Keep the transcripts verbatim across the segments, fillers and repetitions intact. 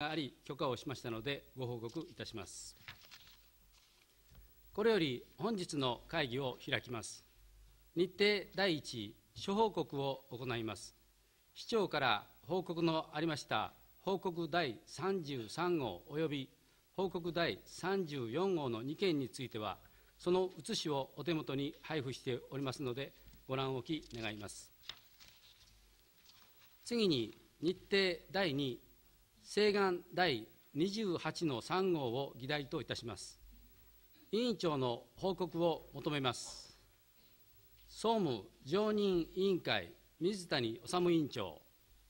あり、許可をしましたので、ご報告いたします。これより本日の会議を開きます。日程第一、諸報告を行います。市長から報告のありました報告第さんじゅうさん号および報告第さんじゅうよん号のに件については、その写しをお手元に配布しておりますので、ご覧おき願います。次に、日程第二、請願第にじゅうはちのさん号を議題といたします。委員長の報告を求めます。総務常任委員会、水谷治委員長。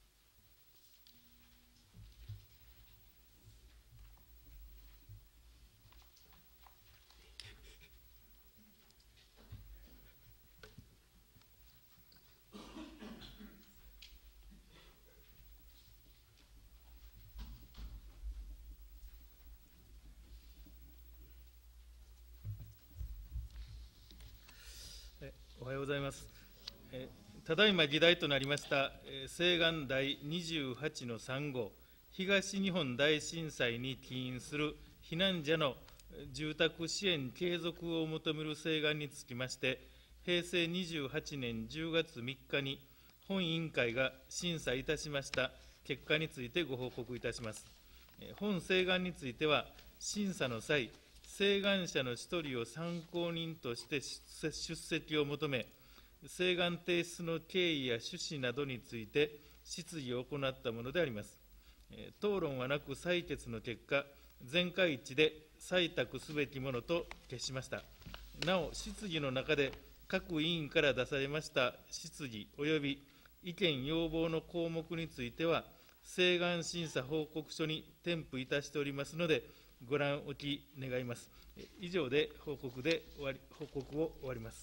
おはようございます。えただいま議題となりました、請願第にじゅうはちのさん号、東日本大震災に起因する避難者の住宅支援継続を求める請願につきまして、へいせいにじゅうはちねんじゅうがつみっかに本委員会が審査いたしました結果についてご報告いたします。本請願については、審査の際、請願者の一人を参考人として出席を求め、請願提出の経緯や趣旨などについて質疑を行ったものであります。討論はなく採決の結果、全会一致で採択すべきものと決しました。なお、質疑の中で各委員から出されました質疑及び意見要望の項目については、請願審査報告書に添付いたしておりますので、ご覧おき願います。以上で報告で終わり報告を終わります。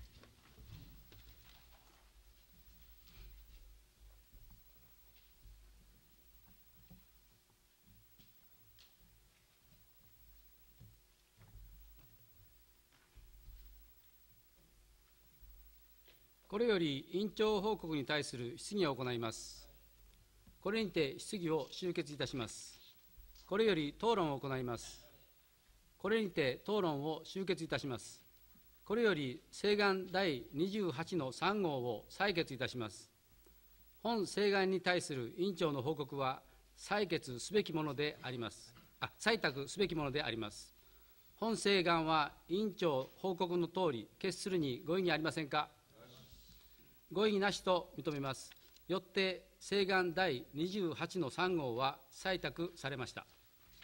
これより委員長報告に対する質疑を行います。これにて質疑を終結いたします。これより討論を行います。これにて討論を終結いたします。これより請願第にじゅうはちのさん号を採決いたします。本請願に対する委員長の報告は採決すべきものであります。あ、採択すべきものであります。本請願は委員長報告のとおり決するにご異議ありませんか。ご異議なしと認めます。よって請願第にじゅうはちのさん号は採択されました。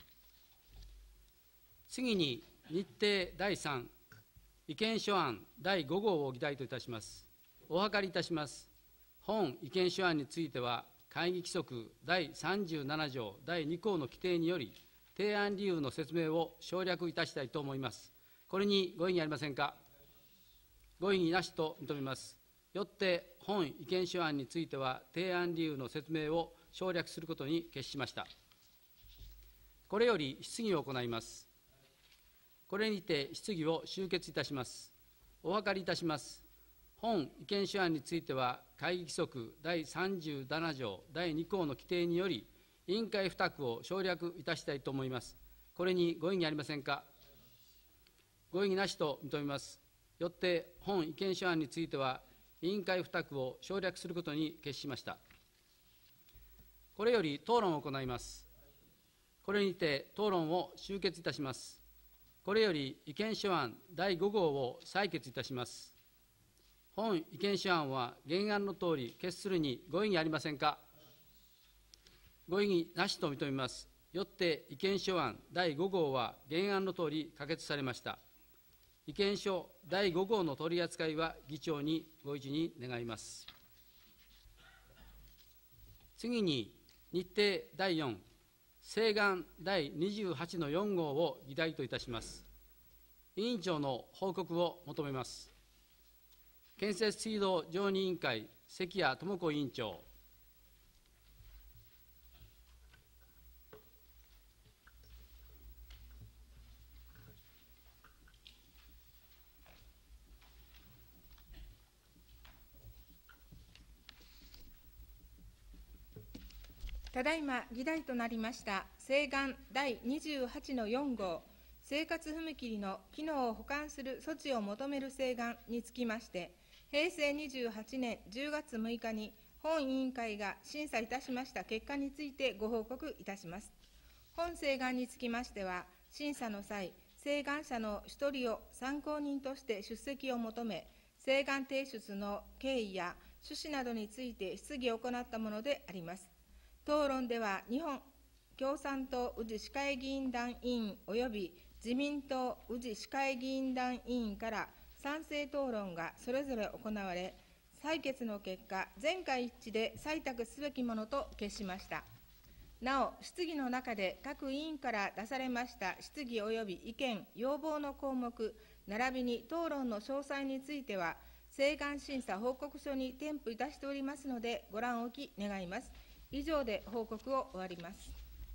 次に日程第三、意見書案第ご号を議題といたします。お諮りいたします。本意見書案については、会議規則第さんじゅうなな条第に項の規定により、提案理由の説明を省略いたしたいと思います。これにご異議ありませんか。ご異議なしと認めます。よって本意見書案については、提案理由の説明を省略することに決しました。これより質疑を行います。これにて質疑を終結いたします。お諮りいたします。本意見書案については、会議規則第さんじゅうなな条第に項の規定により、委員会付託を省略いたしたいと思います。これにご異議ありませんか。ご異議なしと認めます。よって本意見書案については、委員会付託を省略することに決しました。これより討論を行います。これにて討論を終結いたします。これより意見書案だいご号を採決いたします。本意見書案は原案のとおり決するにご異議ありませんか。ご異議なしと認めます。よって意見書案だいご号は原案のとおり可決されました。意見書だいご号の取り扱いは議長にご一に願います。次に日程だいよん、請願第にじゅうはちのよん号を議題といたします。委員長の報告を求めます。建設水道常任委員会、関谷智子委員長。 ただいま議題となりました請願第にじゅうはちのよん号、生活踏切の機能を補完する措置を求める請願につきまして、平成にじゅうはちねんじゅうがつむいかに本委員会が審査いたしました結果についてご報告いたします。本請願につきましては、審査の際、請願者の一人を参考人として出席を求め、請願提出の経緯や趣旨などについて質疑を行ったものであります。討論では、日本共産党宇治市会議員団委員および自民党宇治市会議員団委員から賛成討論がそれぞれ行われ、採決の結果、全会一致で採択すべきものと決しました。なお、質疑の中で各委員から出されました質疑及び意見、要望の項目、並びに討論の詳細については、請願審査報告書に添付いたしておりますので、ご覧おき願います。以上で報告を終わります。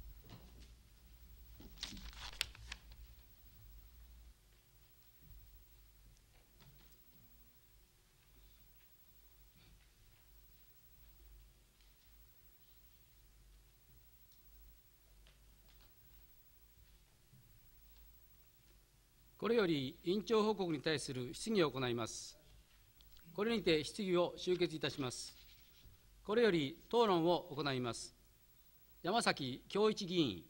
これより委員長報告に対する質疑を行います。これにて質疑を終結いたします。これより討論を行います。山崎恭一議員。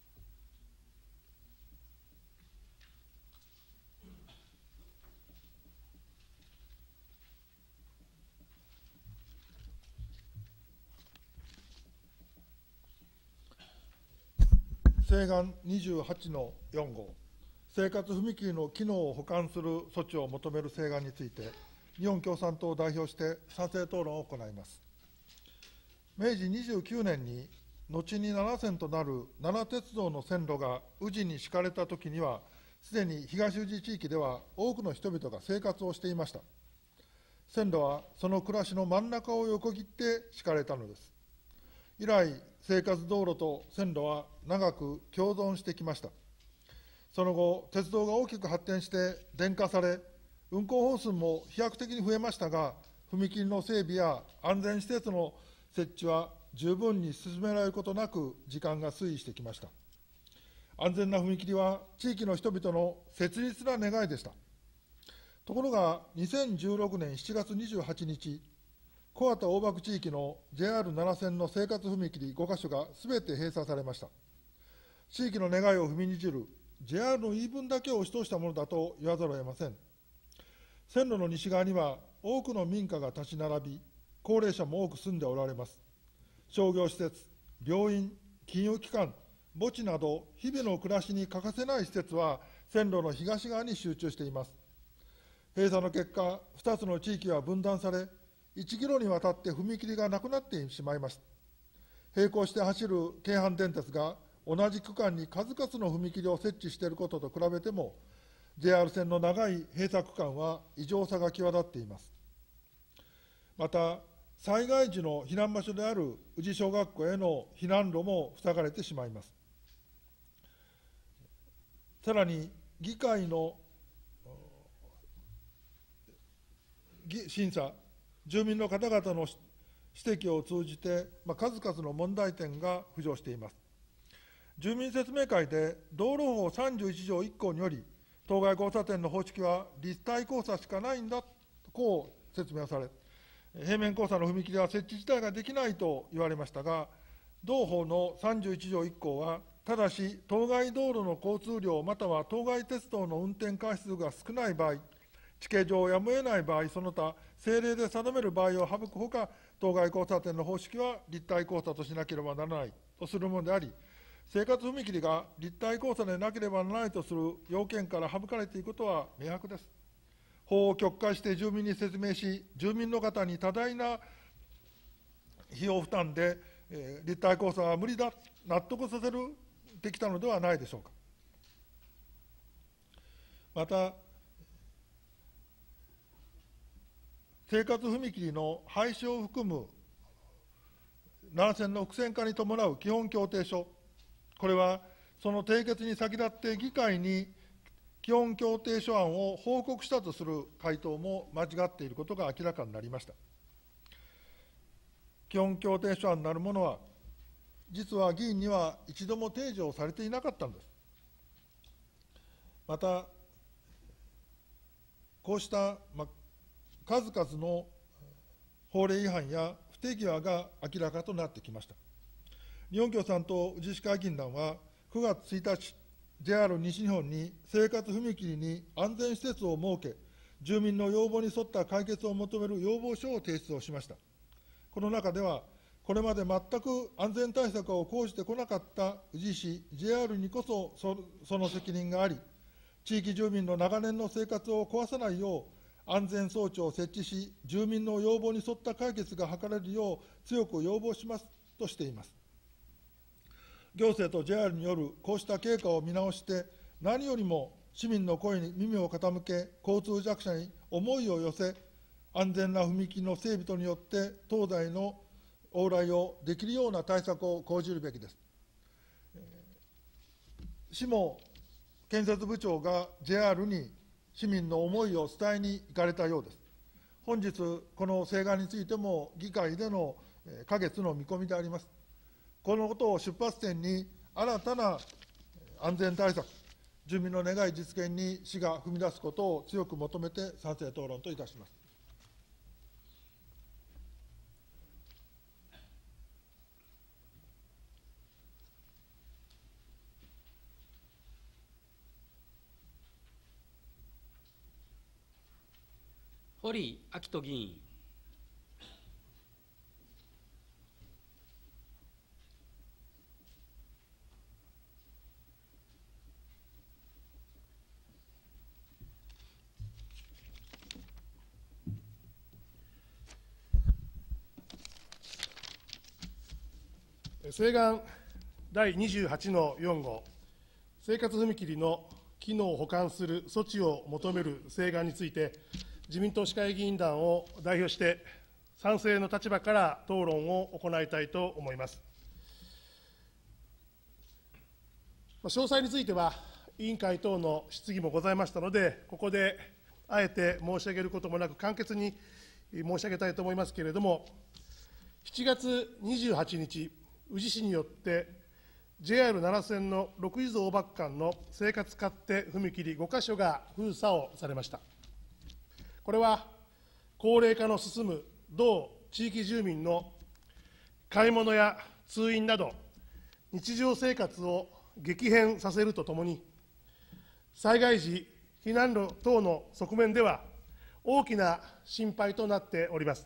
請願にじゅうはちのよん号、生活踏切の機能を補完する措置を求める請願について、日本共産党を代表して賛成討論を行います。めいじにじゅうきゅうねんに、後にななせんとなる奈良鉄道の線路が宇治に敷かれたときには、すでに東宇治地域では多くの人々が生活をしていました。線路はその暮らしの真ん中を横切って敷かれたのです。以来、生活道路と線路は長く共存してきました。その後、鉄道が大きく発展して電化され、運行本数も飛躍的に増えましたが、踏切の整備や安全施設の設置は十分に進められることなく、時間が推移してきました。安全な踏切は地域の人々の切実な願いでした。ところが、にせんじゅうろくねんしちがつにじゅうはちにち、小畑大場区地域の ジェイアールなな 線の生活踏切ごか所がすべて閉鎖されました。地域の願いを踏みにじる ジェイアール の言い分だけを押し通したものだと言わざるを得ません。線路の西側には多くの民家が立ち並び、高齢者も多く住んでおられます。商業施設、病院、金融機関、墓地など、日々の暮らしに欠かせない施設は、線路の東側に集中しています。閉鎖の結果、ふたつの地域は分断され、いちキロにわたって踏切がなくなってしまいました。並行して走る京阪電鉄が、同じ区間に数々の踏切を設置していることと比べても、ジェイアール 線の長い閉鎖区間は異常さが際立っています。また、災害時の避難場所である宇治小学校への避難路も塞がれてしまいます。さらに、議会の審査、住民の方々の指摘を通じて、まあ、数々の問題点が浮上しています。住民説明会で、道路法さんじゅういちじょういっこうにより、当該交差点の方式は立体交差しかないんだと、こう説明をされ、平面交差の踏切は設置自体ができないと言われましたが、同法のさんじゅういちじょういっこうは、ただし、当該道路の交通量、または当該鉄道の運転回数が少ない場合、地形上やむを得ない場合、その他、政令で定める場合を省くほか、当該交差点の方式は立体交差としなければならないとするものであり、生活踏切が立体交差でなければならないとする要件から省かれていることは明白です。法を曲解して住民に説明し、住民の方に多大な費用負担で、えー、立体交差は無理だ、納得させるできたのではないでしょうか。また、生活踏切の廃止を含むなな線の複線化に伴う基本協定書、これはその締結に先立って議会に基本協定書案を報告したとする回答も間違っていることが明らかになりました。基本協定書案なるものは、 実は議員には一度も提示をされていなかったのです。また、こうした、ま、数々の法令違反や不手際が明らかとなってきました。日本共産党宇治市会議員団は、くがつついたち、ジェイアール 西日本に生活踏切に安全施設を設け、住民の要望に沿った解決を求める要望書を提出をしました。この中では、これまで全く安全対策を講じてこなかった宇治市 ジェイアール にこそそ、その責任があり、地域住民の長年の生活を壊さないよう、安全装置を設置し、住民の要望に沿った解決が図れるよう強く要望しますとしています。行政と ジェイアール によるこうした経過を見直して、何よりも市民の声に耳を傾け、交通弱者に思いを寄せ、安全な踏切の整備等によって、東西の往来をできるような対策を講じるべきです。市も建設部長が ジェイアール に市民の思いを伝えに行かれたようです。本日、この請願についても議会での可決の見込みであります。このことを出発点に、新たな安全対策、住民の願い実現に市が踏み出すことを強く求めて賛成討論といたします。 堀明人議員。 請願だいにじゅうはちのよん号、生活踏切の機能を補完する措置を求める請願について、自民党市会議員団を代表して、賛成の立場から討論を行いたいと思います。詳細については、委員会等の質疑もございましたので、ここであえて申し上げることもなく、簡潔に申し上げたいと思いますけれども、しちがつにじゅうはちにち、宇治市によって、ジェイアールなな 線のろくいぞうばく間の生活勝手踏切ごかしょが封鎖をされました。これは、高齢化の進む同地域住民の買い物や通院など、日常生活を激変させるとともに、災害時、避難路等の側面では、大きな心配となっております。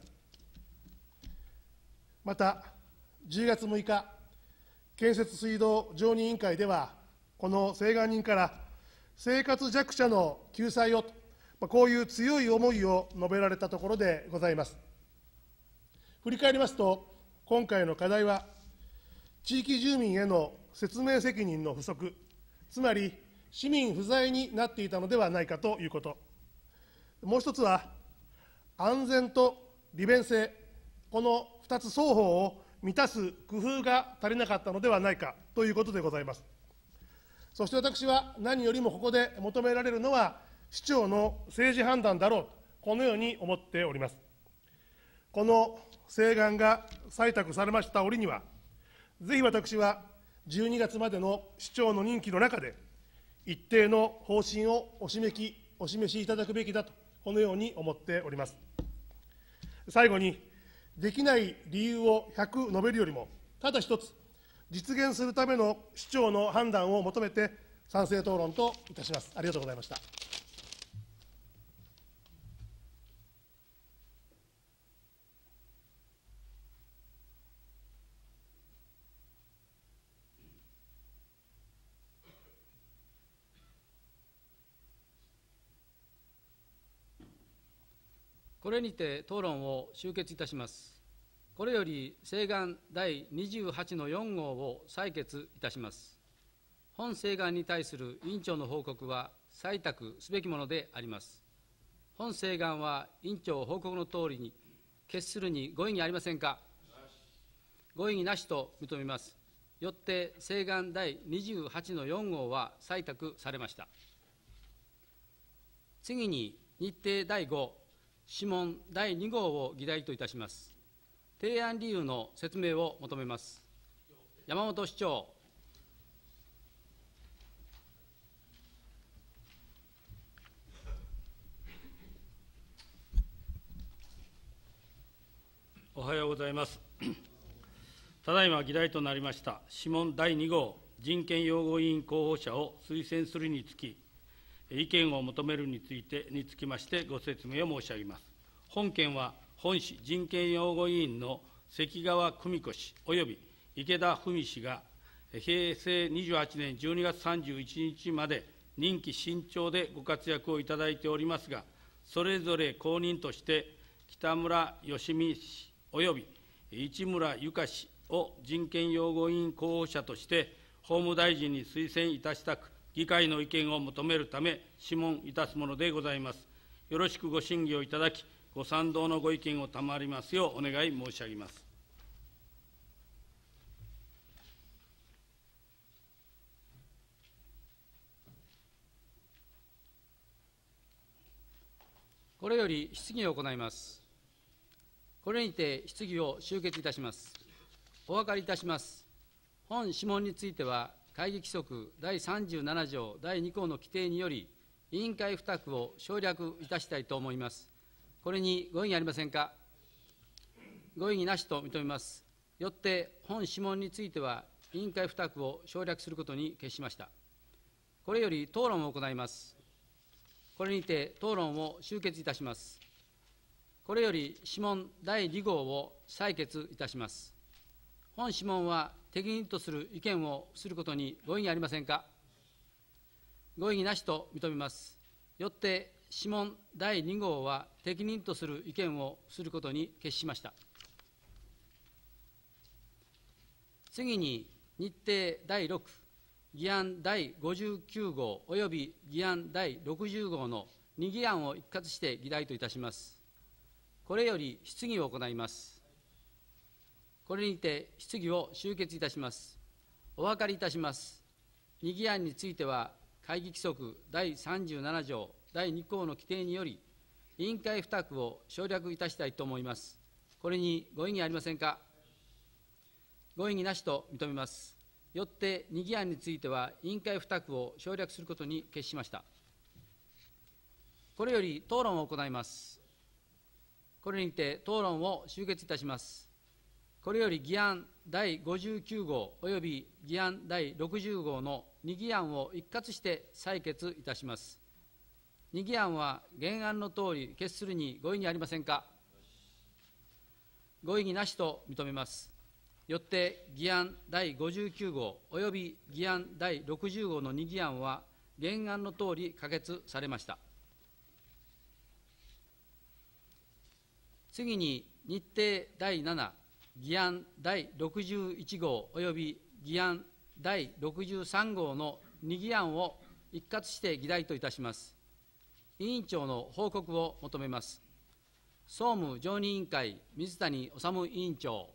また、じゅうがつむいか、建設水道常任委員会では、この請願人から生活弱者の救済を、こういう強い思いを述べられたところでございます。振り返りますと、今回の課題は、地域住民への説明責任の不足、つまり市民不在になっていたのではないかということ。もう一つは、安全と利便性、このふたつ双方を満たす工夫が足りなかったのではないかということでございます。そして私は何よりもここで求められるのは、市長の政治判断だろうと、このように思っております。この請願が採択されました折には、ぜひ私はじゅうにがつまでの市長の任期の中で、一定の方針をお示き、お示しいただくべきだと、このように思っております。最後に、できない理由をひゃく述べるよりも、ただ一つ、実現するための市長の判断を求めて、賛成討論といたします。ありがとうございました。 これにて討論を終結いたします。これより請願だいにじゅうはちのよん号を採決いたします。本請願に対する委員長の報告は採択すべきものであります。本請願は委員長報告のとおりに決するにご異議ありませんか。ご異議なしと認めます。よって請願だいにじゅうはちのよん号は採択されました。次に日程だいご、諮問だいに号を議題といたします。提案理由の説明を求めます。 山本市長。 おはようございます。ただいま議題となりました諮問だいに号人権擁護委員候補者を推薦するにつき、意見を求めるについてにつきましてご説明を申し上げます。本件は本市人権擁護委員の関川久美子氏および池田文氏がへいせいにじゅうはちねんじゅうにがつさんじゅういちにちまで任期新長でご活躍をいただいておりますが、それぞれ後任として北村義美氏および市村ゆか氏を人権擁護委員候補者として法務大臣に推薦いたしたく、議会の意見を求めるため諮問いたすものでございます。よろしくご審議をいただき、ご賛同のご意見を賜りますようお願い申し上げます。 これより質疑を行います。これにて質疑を終結いたします。お分かりいたします。本諮問については、会議規則だいさんじゅうなな条だいに項の規定により、委員会付託を省略いたしたいと思います。これにご異議ありませんか。ご異議なしと認めます。よって、本諮問については、委員会付託を省略することに決しました。これより討論を行います。これにて討論を終結いたします。これより諮問だいに号を採決いたします。本諮問は適任とする意見をすることにご異議ありませんか。ご異議なしと認めます。よって諮問だいに号は適任とする意見をすることに決しました。次に日程だいろく、議案だいごじゅうきゅう号および議案だいろくじゅう号のに議案を一括して議題といたします。これより質疑を行います。これにて質疑を終結いたします。お分かりいたします。に議案については、会議規則だいさんじゅうなな条だいに項の規定により、委員会付託を省略いたしたいと思います。これにご異議ありませんか。ご異議なしと認めます。よってに議案については、委員会付託を省略することに決しました。これより討論を行います。これにて討論を終結いたします。これより議案だいごじゅうきゅう号および議案だいろくじゅう号のに議案を一括して採決いたします。に議案は原案のとおり決するにご異議ありませんか。ご異議なしと認めます。よって議案だいごじゅうきゅう号および議案だいろくじゅう号のに議案は原案のとおり可決されました。次に日程だいなな、議案だいろくじゅういち号および議案だいろくじゅうさん号のに議案を一括して議題といたします。委員長の報告を求めます。総務常任委員会、水谷治委員長。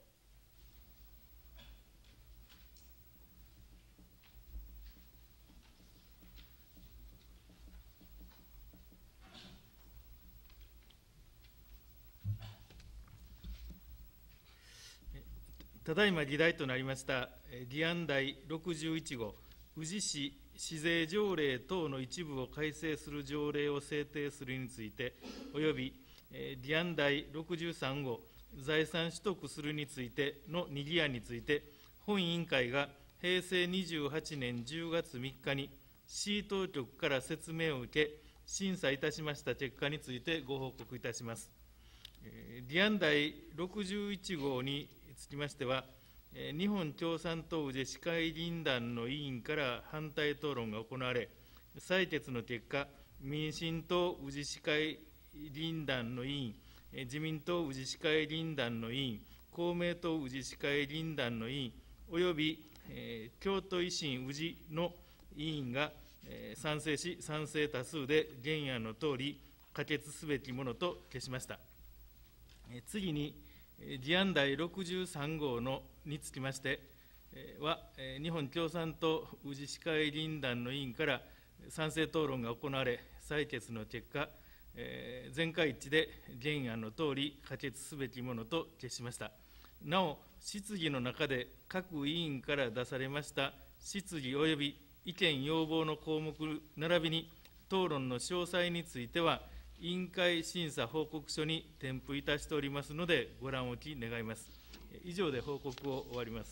ただいま議題となりました議案だいろくじゅういち号、宇治市市税条例等の一部を改正する条例を制定するについて、および議案だいろくじゅうさん号、財産取得するについてのに議案について、本委員会がへいせいにじゅうはちねんじゅうがつみっかに市当局から説明を受け、審査いたしました結果についてご報告いたします。議案だいろくじゅういち号につきましては、日本共産党宇治市会議員団の委員から反対討論が行われ、採決の結果、民進党宇治市会議員団の委員、自民党宇治市会議員団の委員、公明党宇治市会議員団の委員、および、えー、京都維新宇治の委員が、えー、賛成し、賛成多数で原案のとおり可決すべきものと決しました。えー、次に、議案だいろくじゅうさん号のにつきましては、日本共産党宇治市会議員団の委員から賛成討論が行われ、採決の結果、全会一致で原案のとおり可決すべきものと決しました。 なお、質疑の中で各委員から出されました質疑及び意見要望の項目並びに討論の詳細については、委員会審査報告書に添付いたしておりますので、ご覧おき願います。以上で報告を終わります。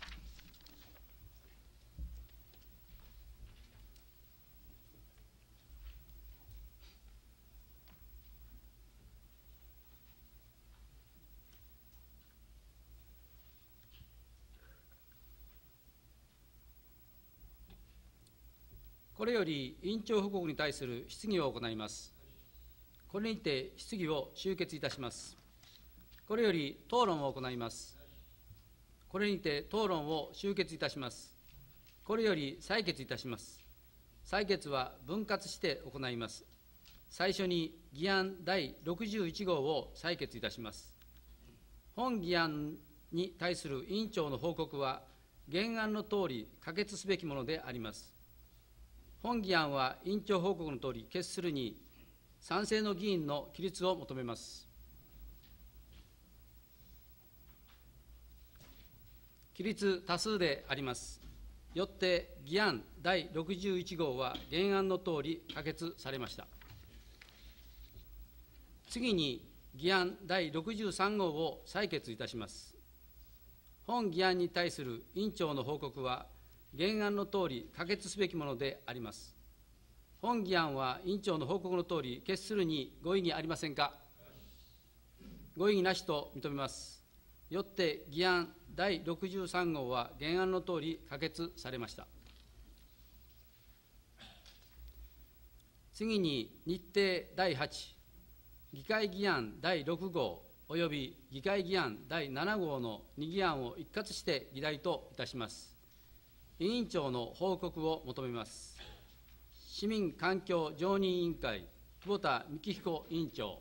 これより委員長報告に対する質疑を行います。これにて質疑を終結いたします。これより討論を行います。これにて討論を終結いたします。これより採決いたします。採決は分割して行います。最初に議案第ろくじゅういち号を採決いたします。本議案に対する委員長の報告は、原案のとおり可決すべきものであります。本議案は委員長報告のとおり決するに、賛成の議員の起立を求めます。起立多数であります。よって議案第ろくじゅういち号は原案のとおり可決されました。次に議案第ろくじゅうさん号を採決いたします。本議案に対する委員長の報告は、原案のとおり可決すべきものであります。本議案は委員長の報告のとおり決するにご異議ありませんか。ご異議なしと認めます。よって議案第ろくじゅうさん号は原案のとおり可決されました。次に日程だいはち、議会議案だいろく号および議会議案だいなな号のに議案を一括して議題といたします。委員長の報告を求めます。市民環境常任委員会、久保田幹彦委員長。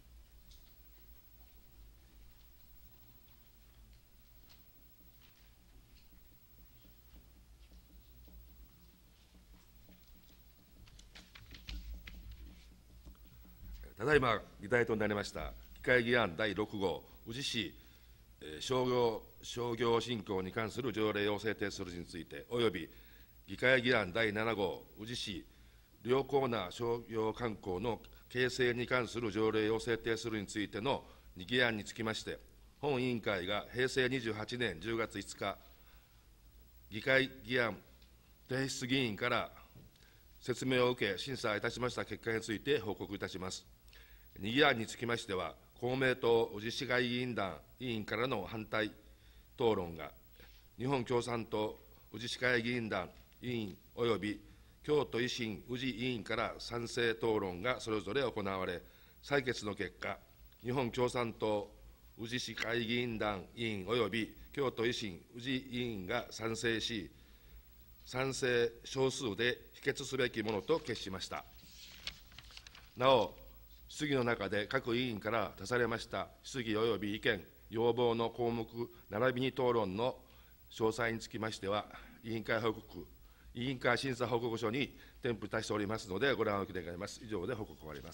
ただいま議題となりました議会議案だいろく号、宇治市商業商業振興に関する条例を制定するについて、および議会議案だいなな号、宇治市良好な商業観光の形成に関する条例を制定するについてのに議案につきまして、本委員会がへいせいにじゅうはちねんじゅうがついつか、議会議案提出議員から説明を受け、審査いたしました結果について報告いたします。に議案につきましては、公明党宇治市会議員団委員からの反対討論が、日本共産党宇治市会議員団委員および京都維新宇治委員から賛成討論がそれぞれ行われ、採決の結果、日本共産党宇治市会議員団委員および京都維新宇治委員が賛成し、賛成少数で否決すべきものと決しました。なお、質疑の中で各委員から出されました質疑及び意見、要望の項目並びに討論の詳細につきましては、委員会報告、委員会審査報告書に添付いたしておりますので、ご覧おき願います。以上で報告終わります。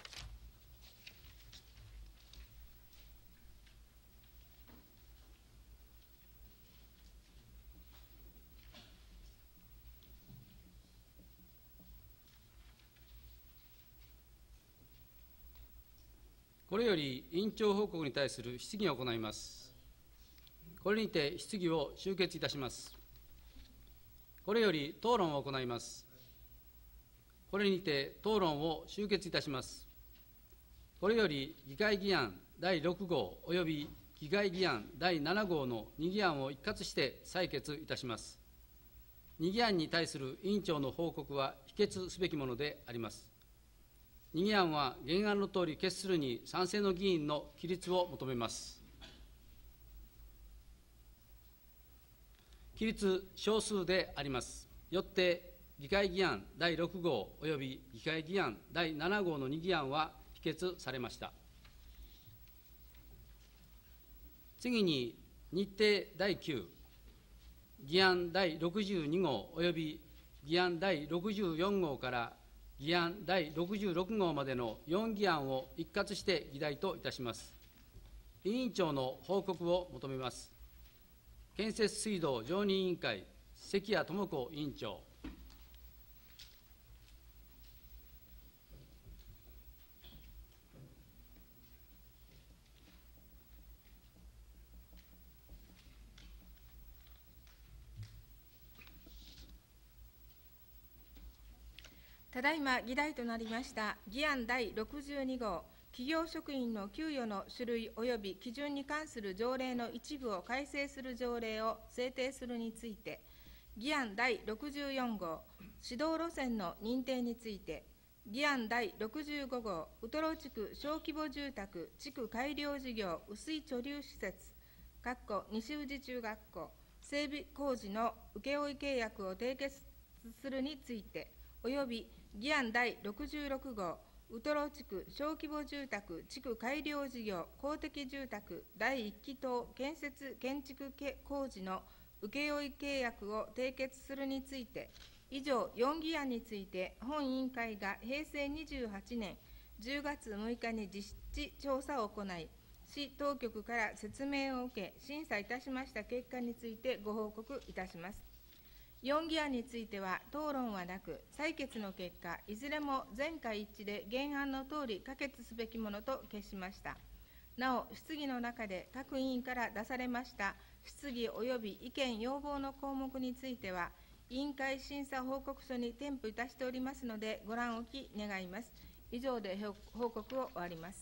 これより委員長報告に対する質疑を行います。これにて質疑を終結いたします。これより討論を行います。これにて討論を終結いたします。これより議会議案だいろく号および議会議案だいなな号のに議案を一括して採決いたします。に議案に対する委員長の報告は否決すべきものであります。に議案は原案のとおり決するに賛成の議員の起立を求めます。起立少数であります。よって議会議案だいろく号および議会議案だいなな号のに議案は否決されました。次に日程だいきゅう、議案だいろくじゅうに号および議案だいろくじゅうよん号から議案だいろくじゅうろく号までのよん議案を一括して議題といたします。委委員長の報告を求めます。建設水道常任委員会、関谷智子委員長。 ただいま議題となりました議案第ろくじゅうに号、企業職員の給与の種類及び基準に関する条例の一部を改正する条例を制定するについて、議案第ろくじゅうよん号、指導路線の認定について、議案第ろくじゅうご号、ウトロ地区小規模住宅地区改良事業雨水貯留施設西宇治中学校整備工事の請負契約を締結するについて、および議案第ろくじゅうろく号、ウトロ地区小規模住宅地区改良事業公的住宅第一期棟建設建築工事の請負契約を締結するについて、以上よん議案について本委員会がへいせいにじゅうはちねんじゅうがつむいかに実地調査を行い、市当局から説明を受け審査いたしました結果についてご報告いたします。よん議案については討論はなく、採決の結果、いずれも全会一致で原案のとおり可決すべきものと決しました。なお、質疑の中で各委員から出されました質疑及び意見・要望の項目については、委員会審査報告書に添付いたしておりますので、ご覧おき願います。以上で報告を終わります。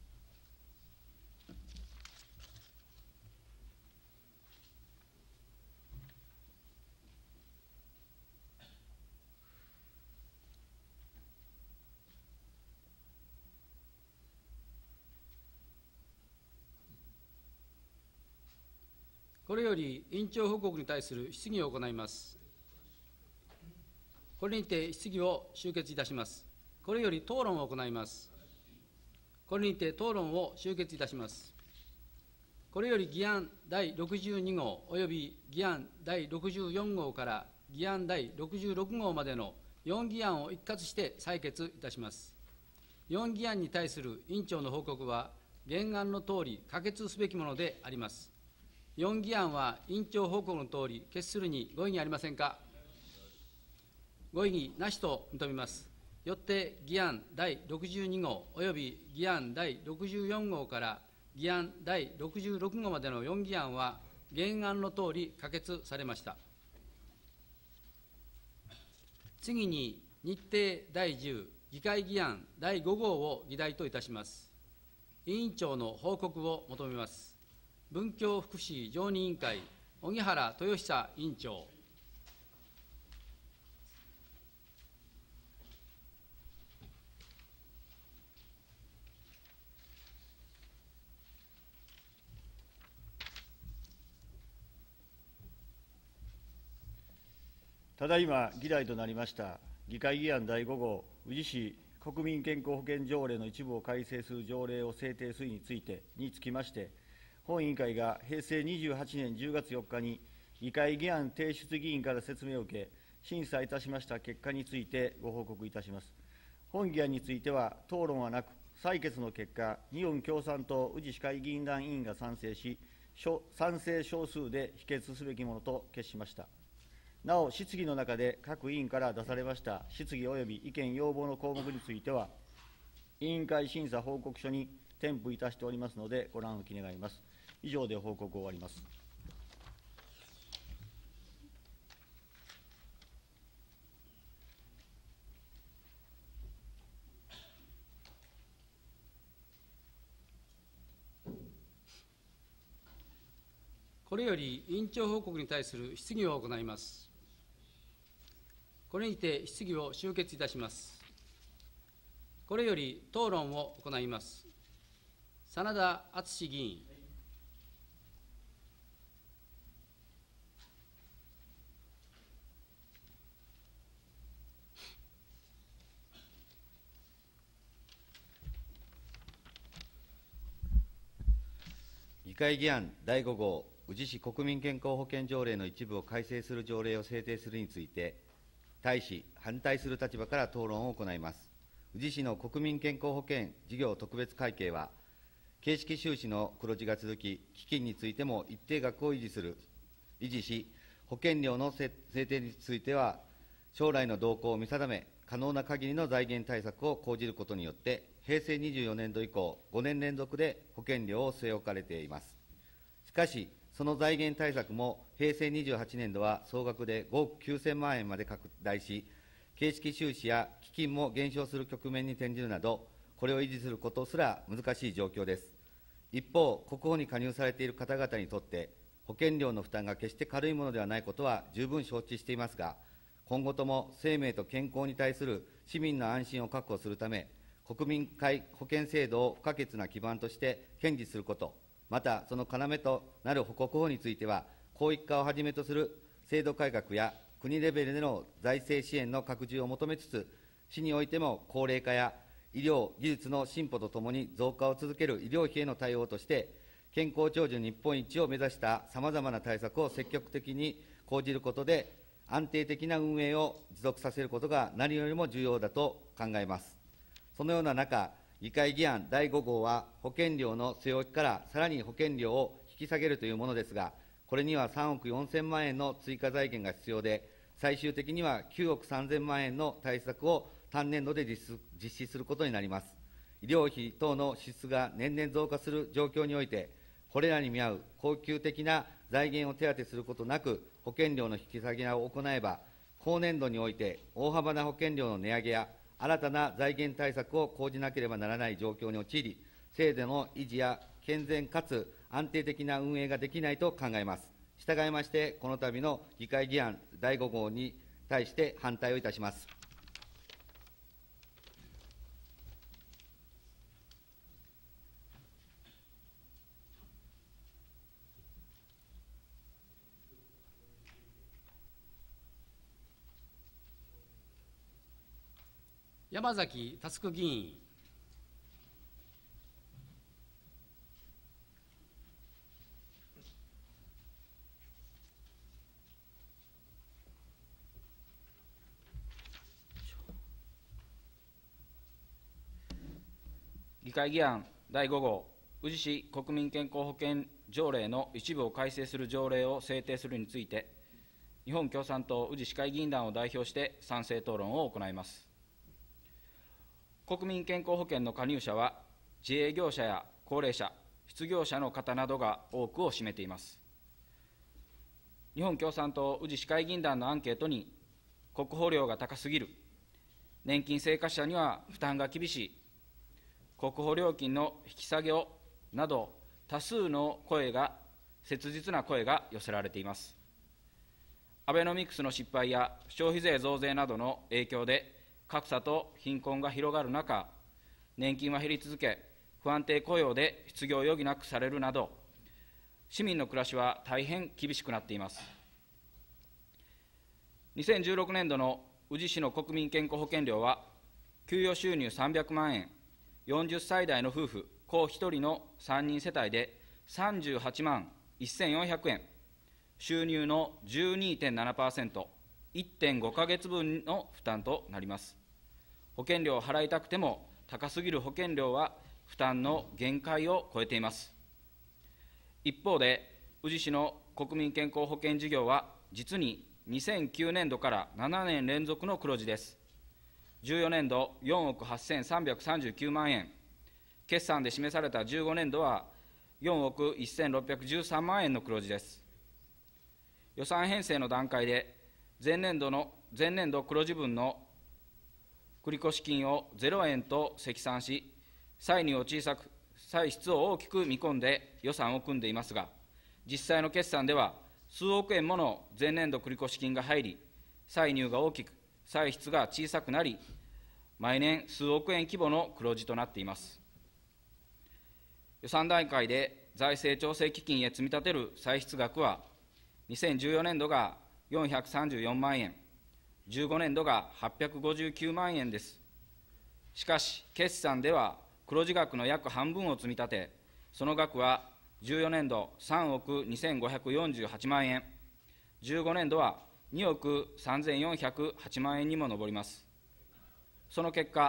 これより委員長報告に対する質疑を行います。これにて質疑を終結いたします。これより討論を行います。これにて討論を終結いたします。これより議案第ろくじゅうに号および議案第ろくじゅうよん号から議案第ろくじゅうろく号までのよん議案を一括して採決いたします。よん議案に対する委員長の報告は、原案のとおり可決すべきものであります。よん議案は委員長報告のとおり決するにご異議ありませんか。ご異議なしと認めます。よって議案第ろくじゅうに号および議案第ろくじゅうよん号から議案第ろくじゅうろく号までのよん議案は原案のとおり可決されました。次に日程だいじゅう議会議案だいご号を議題といたします。委員長の報告を求めます。文教福祉常任委員会、荻原豊久委員長。 ただいま議題となりました議会議案だいご号、宇治市国民健康保険条例の一部を改正する条例を制定するについてにつきまして、本委員会がへいせいにじゅうはちねんじゅうがつよっかに議会議案提出議員から説明を受け、審査いたしました結果についてご報告いたします。本議案については討論はなく、採決の結果、日本共産党宇治市会議員団委員が賛成し、賛成少数で否決すべきものと決しました。なお、質疑の中で各委員から出されました質疑及び意見・要望の項目については、委員会審査報告書に添付いたしておりますので、ご覧おき願います。以上で報告を終わります。 これより委員長報告に対する質疑を行います。これにて質疑を終結いたします。これより討論を行います。真田敦議員。 議会議案だいご号、宇治市国民健康保険条例の一部を改正する条例を制定するについて、対し、反対する立場から討論を行います。宇治市の国民健康保険事業特別会計は、 形式収支の黒字が続き、基金についても一定額を維持する、維持し、保険料の制定については、将来の動向を見定め、可能な限りの財源対策を講じることによって、へいせいにじゅうよねんど以降、ごねん連続で保険料を据え置かれています。しかし、その財源対策も、へいせいにじゅうはちねんどは総額でごおくきゅうせんまんえんまで拡大し、形式収支や基金も減少する局面に転じるなど、これを維持することすら難しい状況です。一方、国保に加入されている方々にとって、保険料の負担が決して軽いものではないことは十分承知していますが、今後とも生命と健康に対する市民の安心を確保するため、国民皆保険制度を不可欠な基盤として堅持すること、またその要となる国保については、公益化をはじめとする制度改革や国レベルでの財政支援の拡充を求めつつ、市においても高齢化や医療技術の進歩とともに増加を続ける医療費への対応として、健康長寿日本一を目指したさまざまな対策を積極的に講じることで、安定的な運営を持続させることが何よりも重要だと考えます。そのような中、議会議案だいご号は、保険料の据え置きからさらに保険料を引き下げるというものですが、これにはさんおくよんせんまんえんの追加財源が必要で、最終的にはきゅうおくさんぜんまんえんの対策を単年度で実施することになります。医療費等の支出が年々増加する状況において、これらに見合う恒久的な財源を手当てすることなく、保険料の引き下げを行えば、後年度において大幅な保険料の値上げや、新たな財源対策を講じなければならない状況に陥り、制度の維持や健全かつ安定的な運営ができないと考えます。従いまして、この度の議会議案だいご号に対して反対をいたします。 山崎佑議員。 議会議案だいご号、宇治市国民健康保険条例の一部を改正する条例を制定するについて、日本共産党宇治市会議員団を代表して賛成討論を行います。国民健康保険の加入者は、自営業者や高齢者、失業者の方などが多くを占めています。日本共産党宇治市会議員団のアンケートに、国保料が高すぎる、年金生活者には負担が厳しい、国保料金の引き下げをなど、多数の声が、切実な声が寄せられています。アベノミクスの失敗や消費税増税などの影響で、格差と貧困が広がる中、年金は減り続け、不安定雇用で失業を余儀なくされるなど、市民の暮らしは大変厳しくなっています。にせんじゅうろくねん度の宇治市の国民健康保険料は、給与収入さんびゃくまんえん、よんじゅっさい代の夫婦、子ひとりのさんにん世帯でさんじゅうはちまんせんよんひゃくえん、収入の じゅうにてんななパーセント、いってんごかげつぶんの負担となります。保険料を払いたくても、高すぎる保険料は負担の限界を超えています。一方で、宇治市の国民健康保険事業は、実ににせんきゅうねん度からななねん連続の黒字です。じゅうよねん度よんおくはっせんさんびゃくさんじゅうきゅうまんえん、決算で示されたじゅうごねん度はよんおくせんろっぴゃくじゅうさんまんえんの黒字です。予算編成の段階で、前年度の前年度黒字分の繰越金をゼロえんと積算し、歳入を小さく、歳出を大きく見込んで予算を組んでいますが、実際の決算では、数億円もの前年度繰越金が入り、歳入が大きく、歳出が小さくなり、毎年数億円規模の黒字となっています。予算段階で財政調整基金へ積み立てる歳出額は、にせんじゅうよねん度がよんひゃくさんじゅうよんまんえん、じゅうごねん度がはっぴゃくごじゅうきゅうまんえんです。しかし、決算では黒字額の約半分を積み立て、その額はじゅうよねん度さんおくにせんごひゃくよんじゅうはちまんえん、じゅうごねん度はにおくさんぜんよんひゃくはちまんえんにも上ります。その結果、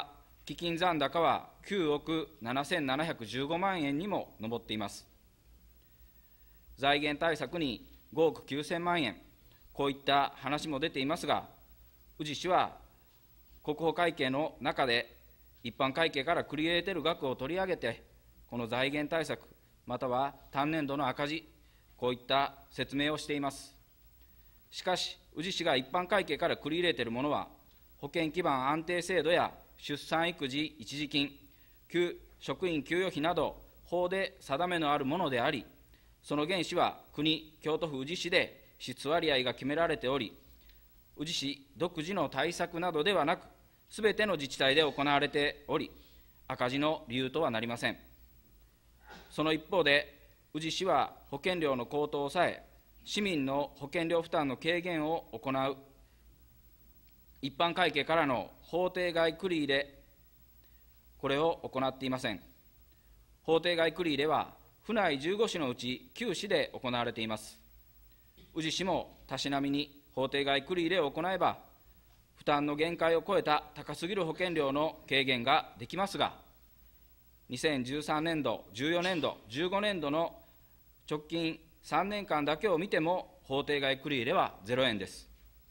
基金残高はきゅうおくななせんななひゃくじゅうごまんえんにも上っています。財源対策にごおくきゅうせんまんえん、こういった話も出ていますが、宇治市は国保会計の中で、一般会計から繰り入れている額を取り上げて、この財源対策、または単年度の赤字、こういった説明をしています。しかし、宇治市が一般会計から繰り入れているものは、保険基盤安定制度や出産育児一時金、給職員給与費など、法で定めのあるものであり、その原資は国、京都府宇治市で支出割合が決められており、宇治市独自の対策などではなく、すべての自治体で行われており、赤字の理由とはなりません。その一方で、宇治市は保険料の高騰を抑え、市民の保険料負担の軽減を行う、一般会計からの法定外繰り入れ、これを行っていません。法定外繰り入れは、府内じゅうご市のうちきゅう市で行われています。宇治市もたしなみに法定外繰り入れを行えば、負担の限界を超えた高すぎる保険料の軽減ができますが、にせんじゅうさんねんど、じゅうよねんど、じゅうごねんどの直近さんねんかんだけを見ても、法定外繰り入れはゼロえんです。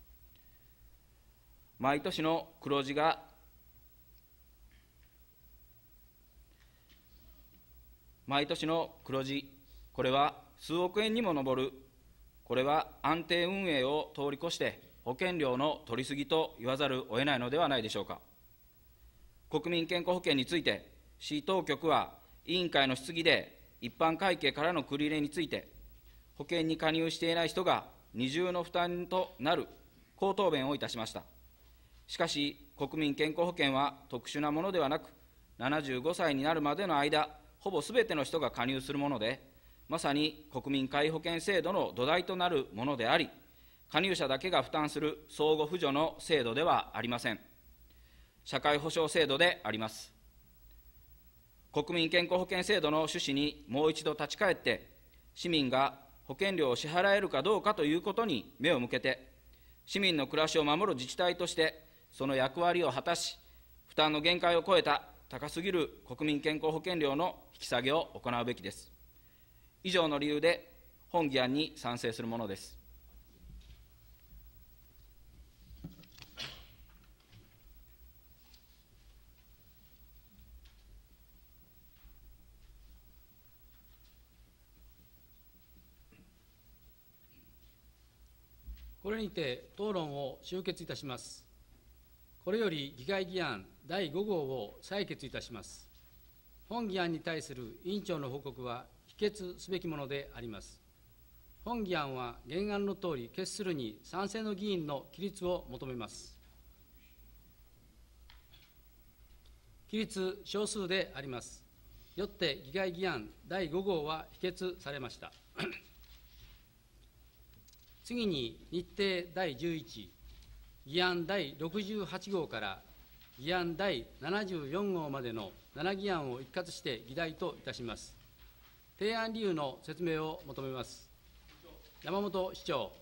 毎年の黒字が、毎年の黒字、これは数億円にも上る、これは安定運営を通り越して、保険料の取り過ぎと言わざるを得ないのではないでしょうか。国民健康保険について、市当局は委員会の質疑で、一般会計からの繰り入れについて、保険に加入していない人が二重の負担となる、こう答弁をいたしました。しかし、国民健康保険は特殊なものではなく、ななじゅうごさいになるまでの間、ほぼすべての人が加入するもので、まさに国民皆保険制度の土台となるものであり、加入者だけが負担する相互扶助の制度ではありません。社会保障制度であります。国民健康保険制度の趣旨にもう一度立ち返って、市民が保険料を支払えるかどうかということに目を向けて、市民の暮らしを守る自治体として、その役割を果たし、負担の限界を超えた高すぎる国民健康保険料の引き下げを行うべきです。以上の理由で、本議案に賛成するものです。 これにて討論を終結いたします。これより議会議案だいご号を採決いたします。本議案に対する委員長の報告は否決すべきものであります。本議案は原案のとおり決するに賛成の議員の起立を求めます。起立少数であります。よって議会議案だいご号は否決されました。次に日程だいじゅういち、議案だいろくじゅうはち号から議案だいななじゅうよん号までのなな議案を一括して議題といたします。提案理由の説明を求めます。山本市長。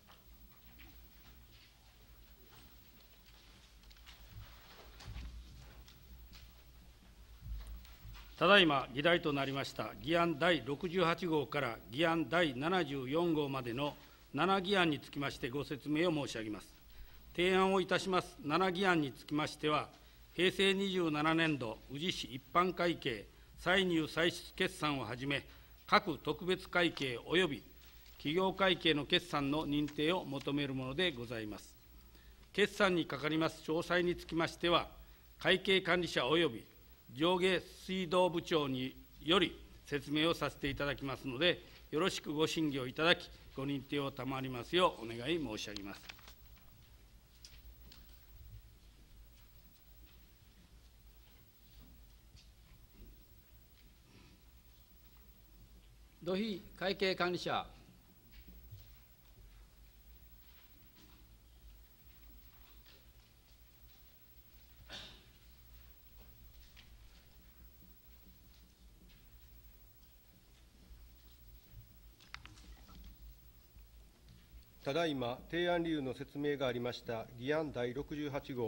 ただいま議題となりました議案だいろくじゅうはち号から議案だいななじゅうよん号までのなな議案につきましてご説明を申し上げます。提案をいたしますなな議案につきましては、平成にじゅうななねん度宇治市一般会計歳入歳出決算をはじめ、各特別会計及び企業会計の決算の認定を求めるものでございます。決算にかかります詳細につきましては、会計管理者及び上下水道部長により説明をさせていただきますので、よろしくご審議をいただき、ご認定を賜りますようお願い申し上げます。 土肥会計管理者。 ただいま提案理由の説明がありました議案だいろくじゅうはち号、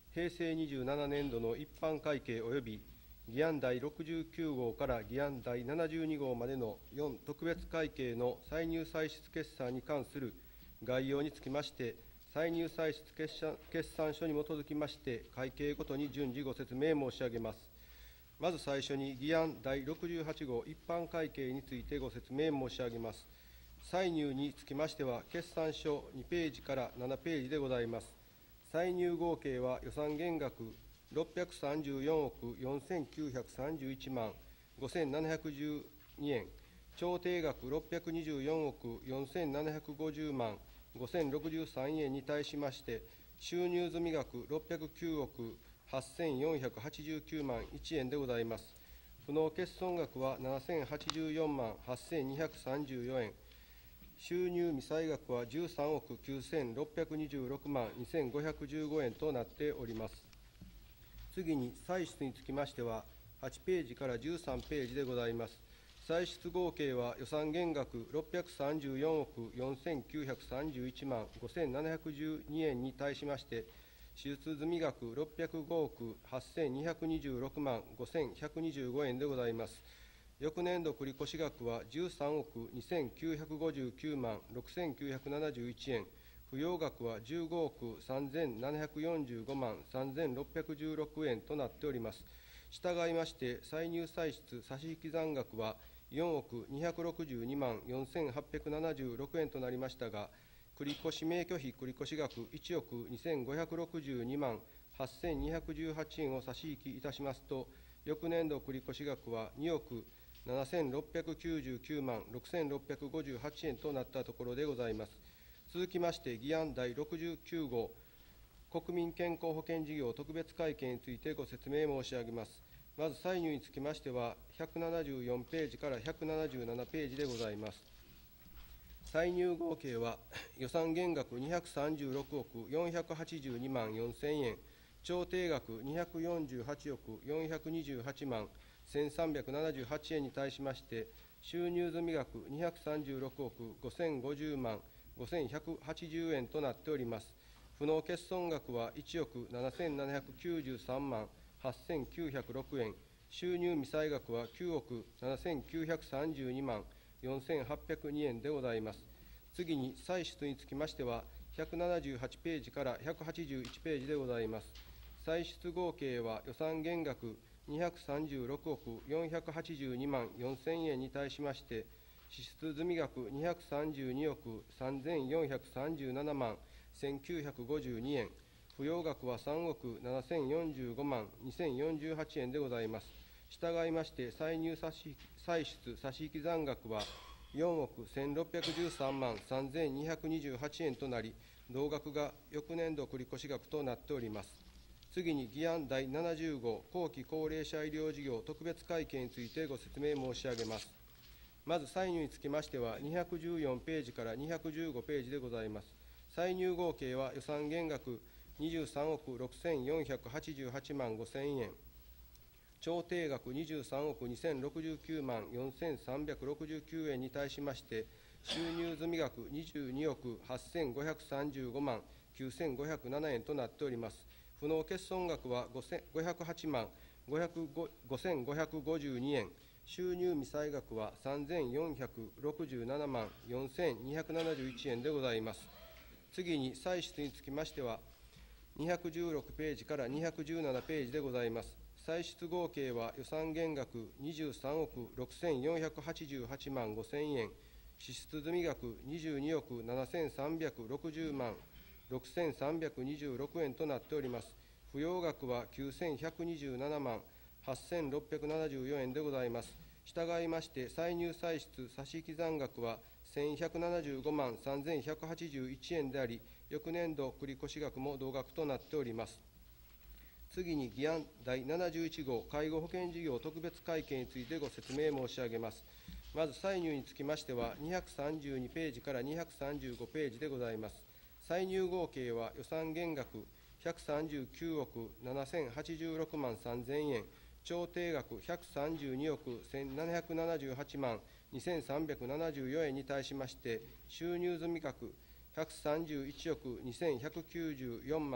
平成にじゅうななねん度の一般会計及び議案第ろくじゅうきゅう号から議案第ななじゅうに号までのよん特別会計の歳入歳出決算に関する概要につきまして、歳入歳出決算決算書に基づきまして、会計ごとに順次ご説明申し上げます。まず最初に議案第ろくじゅうはち号一般会計についてご説明申し上げます。歳入につきましては、決算書にページからななページでございます。歳入合計は予算減額ろっぴゃくさんじゅうよんおくよんせんきゅうひゃくさんじゅういちまんごせんななひゃくじゅうにえん、調停額ろっぴゃくにじゅうよんおくよんせんななひゃくごじゅうまんごせんろくじゅうさんえんに対しまして、収入済額ろっぴゃくきゅうおくはっせんよんひゃくはちじゅうきゅうまんいちえんでございます。不納欠損額はななせんはちじゅうよんまんはっせんにひゃくさんじゅうよえん、収入未済額はじゅうさんおくきゅうせんろっぴゃくにじゅうろくまんにせんごひゃくじゅうごえんとなっております。次に、歳出につきましては、はちページからじゅうさんページでございます。歳出合計は予算減額ろっぴゃくさんじゅうよんおくよんせんきゅうひゃくさんじゅういちまんごせんななひゃくじゅうにえんに対しまして、支出済額ろっぴゃくごおくはっせんにひゃくにじゅうろくまんごせんひゃくにじゅうごえんでございます。翌年度繰越額はじゅうさんおくにせんきゅうひゃくごじゅうきゅうまんろくせんきゅうひゃくななじゅういちえん、不用額はじゅうごおくさんぜんななひゃくよんじゅうごまんさんぜんろっぴゃくじゅうろくえんとなっております。したがいまして、歳入歳出差引残額はよんおくにひゃくろくじゅうにまんよんせんはっぴゃくななじゅうろくえんとなりましたが、繰越免許費繰越額いちおくにせんごひゃくろくじゅうにまんはっせんにひゃくじゅうはちえんを差し引きいたしますと、翌年度繰越額はにおくななせんろっぴゃくきゅうじゅうきゅうまんろくせんろっぴゃくごじゅうはちえんとなったところでございます。続きまして、議案第ろくじゅうきゅう号、国民健康保険事業特別会計についてご説明申し上げます。まず、歳入につきましては、ひゃくななじゅうよんページからひゃくななじゅうななページでございます。歳入合計は、予算減額にひゃくさんじゅうろくおくよんひゃくはちじゅうにまんよんせんえん、調停額にひゃくよんじゅうはちおくよんひゃくにじゅうはちまんせんさんびゃくななじゅうはちえんに対しまして、収入済額にひゃくさんじゅうろくおくごせんごじゅうまんごせんひゃくはちじゅうえんとなっております。不納欠損額はいちおくななせんななひゃくきゅうじゅうさんまんはっせんきゅうひゃくろくえん、収入未済額はきゅうおくななせんきゅうひゃくさんじゅうにまんよんせんはっぴゃくにえんでございます。次に、歳出につきましては、ひゃくななじゅうはちページからひゃくはちじゅういちページでございます。歳出合計は予算減額にひゃくさんじゅうろくおくよんひゃくはちじゅうにまんよんせんえんに対しまして、支出済額にひゃくさんじゅうにおくさんぜんよんひゃくさんじゅうななまんせんきゅうひゃくごじゅうにえん、不用額はさんおくななせんよんじゅうごまんにせんよんじゅうはちえんでございます。したがいまして、歳入差し歳出差し引き残額はよんおくせんろっぴゃくじゅうさんまんさんぜんにひゃくにじゅうはちえんとなり、同額が翌年度繰越額となっております。次に、議案第ななじゅう号後期高齢者医療事業特別会計についてご説明申し上げます。まず、歳入につきましては、にひゃくじゅうよんページからにひゃくじゅうごページでございます。歳入合計は予算減額にじゅうさんおくろくせんよんひゃくはちじゅうはちまんごせんえん、調停額にじゅうさんおくにせんろくじゅうきゅうまんよんせんさんびゃくろくじゅうきゅうえんに対しまして、収入済額にじゅうにおくはっせんごひゃくさんじゅうごまんきゅうせんごひゃくななえんとなっております。不納欠損額はごひゃくはちまんごせんごひゃくごじゅうにえん、収入未済額はさんぜんよんひゃくろくじゅうななまんよんせんにひゃくななじゅういちえんでございます。次に、歳出につきましては、にひゃくじゅうろくページからにひゃくじゅうななページでございます。歳出合計は予算減額にじゅうさんおくろくせんよんひゃくはちじゅうはちまんごせんえん、支出済額にじゅうにおくななせんさんびゃくろくじゅうまんろくせんさんびゃくにじゅうろくえんとなっております。不用額はきゅうせんひゃくにじゅうななまんはっせんろっぴゃくななじゅうよえんでございます。したがいまして、歳入歳出差し引き残額はせんひゃくななじゅうごまんさんぜんひゃくはちじゅういちえんであり、翌年度繰越額も同額となっております。次に、議案第ななじゅういち号介護保険事業特別会計についてご説明申し上げます。まず、歳入につきましては、にひゃくさんじゅうにページからにひゃくさんじゅうごページでございます。歳入合計は予算減額ひゃくさんじゅうきゅうおくななせんはちじゅうろくまんさんぜんえん、調停額ひゃくさんじゅうにおくせんななひゃくななじゅうはちまんにせんさんびゃくななじゅうよえんに対しまして、収入済額ひゃくさんじゅういちおくにせんひゃくきゅうじゅうよんまん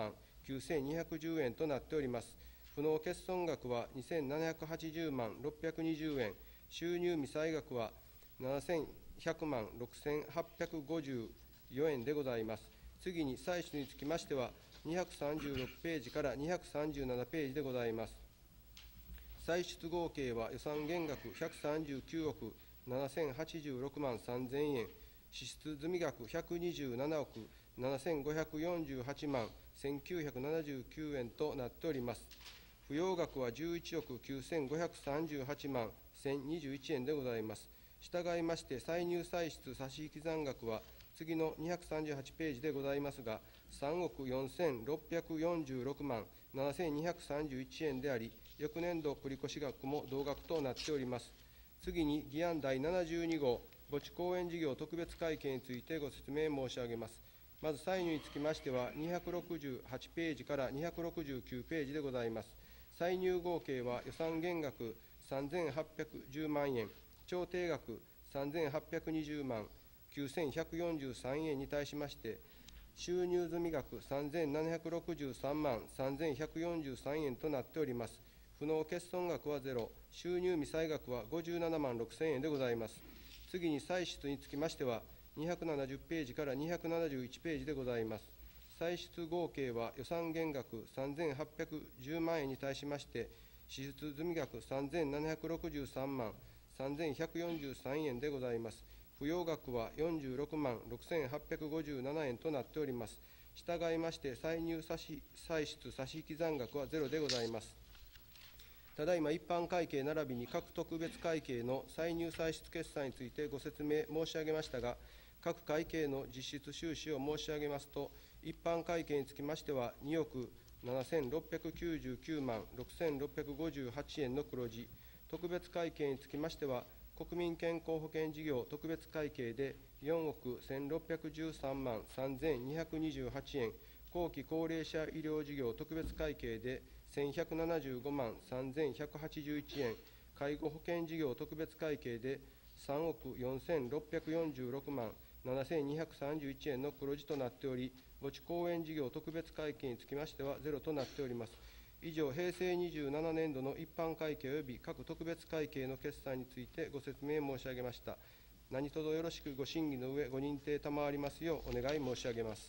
きゅうせんにひゃくじゅうえんとなっております。不納欠損額はにせんななひゃくはちじゅうまんろっぴゃくにじゅうえん、収入未載額はななせんひゃくまんろくせんはっぴゃくごじゅうよえんでございます。次に歳出につきましては、にひゃくさんじゅうろくページからにひゃくさんじゅうななページでございます。歳出合計は予算減額ひゃくさんじゅうきゅうおくななせんはちじゅうろくまんさんぜんえん、支出済額ひゃくにじゅうななおくななせんごひゃくよんじゅうはちまんせんきゅうひゃくななじゅうきゅうえんとなっております。不用額はじゅういちおくきゅうせんごひゃくさんじゅうはちまんせんにじゅういちえんでございます。従いまして、歳入歳出差し引き残額は次のにひゃくさんじゅうはちページでございますが、さんおくよんせんろっぴゃくよんじゅうろくまんななせんにひゃくさんじゅういちえんであり、翌年度繰越額も同額となっております。次に議案第ななじゅうに号、墓地公園事業特別会計についてご説明申し上げます。まず歳入につきましては、にひゃくろくじゅうはちページからにひゃくろくじゅうきゅうページでございます。歳入合計は予算減額さんぜんはっぴゃくじゅうまんえん、調停額さんぜんはっぴゃくにじゅうまんきゅうせんひゃくよんじゅうさんえんに対しまして、収入済額さんぜんななひゃくろくじゅうさんまんさんぜんひゃくよんじゅうさんえんとなっております。不納欠損額はゼロ、収入未載額はごじゅうななまんろくせんえんでございます。次に歳出につきましては、にひゃくななじゅうページからにひゃくななじゅういちページでございます。歳出合計は予算減額さんぜんはっぴゃくじゅうまんえんに対しまして、支出済額さんぜんななひゃくろくじゅうさんまんさんぜんひゃくよんじゅうさんえんでございます。不用額はよんじゅうろくまんろくせんはっぴゃくごじゅうななえんとなっております。従いまして、歳入差し歳出差し引き残額はゼロでございます。ただいま一般会計並びに各特別会計の歳入歳出決算についてご説明申し上げましたが、各会計の実質収支を申し上げますと、一般会計につきましてはにおくななせんろっぴゃくきゅうじゅうきゅうまんろくせんろっぴゃくごじゅうはちえんの黒字、特別会計につきましては、国民健康保険事業特別会計でよんおくせんろっぴゃくじゅうさんまんさんぜんにひゃくにじゅうはちえん、後期高齢者医療事業特別会計でせんひゃくななじゅうごまんさんぜんひゃくはちじゅういちえん、介護保険事業特別会計でさんおくよんせんろっぴゃくよんじゅうろくまんななせんにひゃくさんじゅういちえんの黒字となっており、墓地公園事業特別会計につきましてはゼロとなっております。以上、平成にじゅうななねん度の一般会計及び各特別会計の決算についてご説明申し上げました。何卒よろしくご審議の上、ご認定賜りますようお願い申し上げます。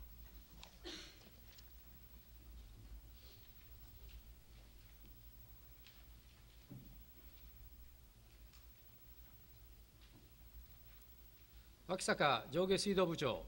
脇坂上下水道部長。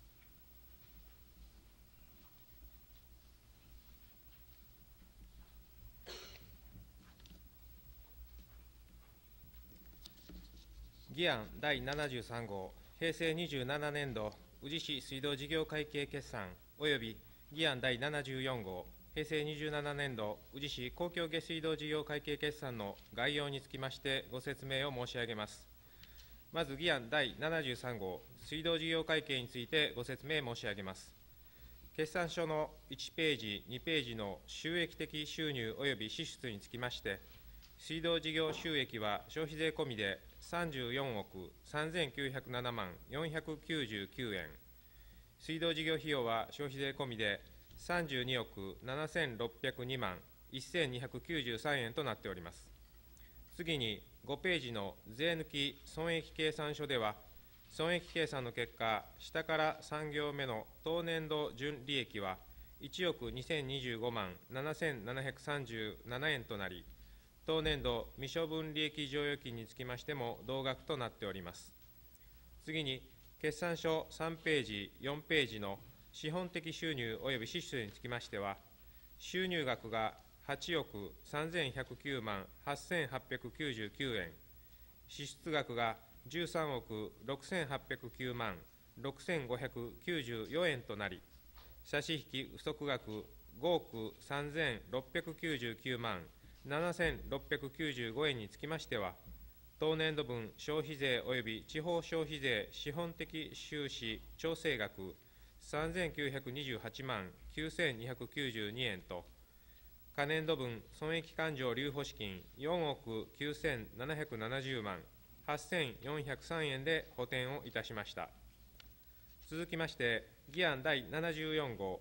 議案第ななじゅうさん号、平成にじゅうななねん度宇治市水道事業会計決算及び議案第ななじゅうよん号、平成にじゅうななねん度宇治市公共下水道事業会計決算の概要につきましてご説明を申し上げます。まず議案第ななじゅうさん号、水道事業会計についてご説明申し上げます。決算書のいちページ、にページの収益的収入及び支出につきまして、水道事業収益は消費税込みでさんじゅうよんおくさんぜんきゅうひゃくななまんよんひゃくきゅうじゅうきゅうえん、水道事業費用は消費税込みでさんじゅうにおくななせんろっぴゃくにまんせんにひゃくきゅうじゅうさんえんとなっております。次にごページの税抜き損益計算書では、損益計算の結果、下からさん行目の当年度純利益はいちおくにせんにじゅうごまんななせんななひゃくさんじゅうななえんとなり、当年度未処分利益剰余金につきましても同額となっております。次に決算書さんページ、よんページの資本的収入及び支出につきましては、収入額がはちおくさんぜんひゃくきゅうまんはっせんはっぴゃくきゅうじゅうきゅうえん、支出額がじゅうさんおくろくせんはっぴゃくきゅうまんろくせんごひゃくきゅうじゅうよんえんとなり、差し引き不足額ごおくさんぜんろっぴゃくきゅうじゅうきゅうまんななせんろっぴゃくきゅうじゅうごえんにつきましては、当年度分消費税及び地方消費税資本的収支調整額さんぜんきゅうひゃくにじゅうはちまんきゅうせんにひゃくきゅうじゅうにえんと、可年度分損益勘定留保資金よんおくきゅうせんななひゃくななじゅうまんはっせんよんひゃくさんえんで補填をいたしました。続きまして、議案第ななじゅうよん号、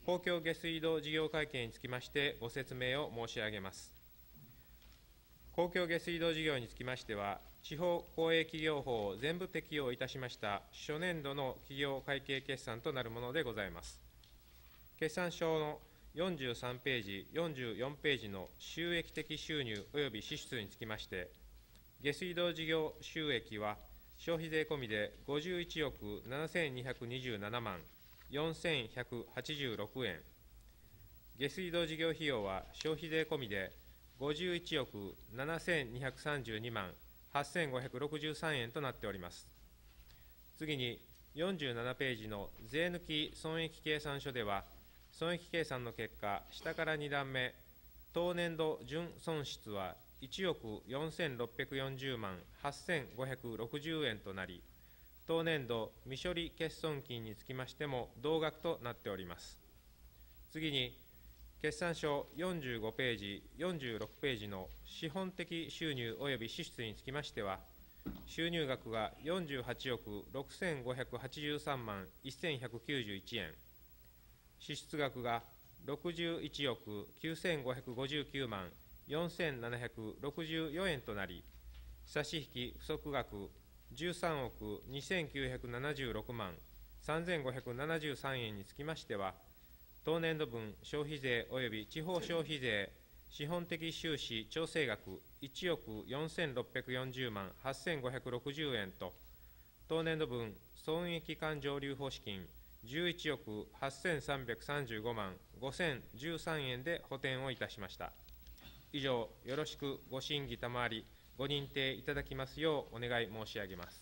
公共下水道事業会計につきましてご説明を申し上げます。公共下水道事業につきましては、地方公営企業法を全部適用いたしました初年度の企業会計決算となるものでございます。決算書のよんじゅうさんページ、よんじゅうよんページの収益的収入及び支出につきまして、下水道事業収益は消費税込みでごじゅういちおくななせんにひゃくにじゅうななまんよんせんひゃくはちじゅうろくえん、下水道事業費用は消費税込みでごじゅういちおくななせんにひゃくさんじゅうにまんはっせんごひゃくろくじゅうさんえんとなっております。次によんじゅうななページの税抜き損益計算書では、損益計算の結果、下からに段目、当年度純損失はいちおくよんせんろっぴゃくよんじゅうまんはっせんごひゃくろくじゅうえんとなり、当年度未処理欠損金につきましても同額となっております。次に、決算書よんじゅうごページ、よんじゅうろくページの資本的収入及び支出につきましては、収入額がよんじゅうはちおくろくせんごひゃくはちじゅうさんまんせんひゃくきゅうじゅういちえん、支出額がろくじゅういちおくきゅうせんごひゃくごじゅうきゅうまんよんせんななひゃくろくじゅうよんえんとなり、差し引き不足額じゅうさんおくにせんきゅうひゃくななじゅうろくまんさんぜんごひゃくななじゅうさんえんにつきましては、当年度分消費税及び地方消費税資本的収支調整額いちおくよんせんろっぴゃくよんじゅうまんはっせんごひゃくろくじゅうえんと、当年度分損益勘定留保資金じゅういちおくはっせんさんびゃくさんじゅうごまんごせんじゅうさんえんで補填をいたしました。以上、よろしくご審議賜り、ご認定いただきますようお願い申し上げます。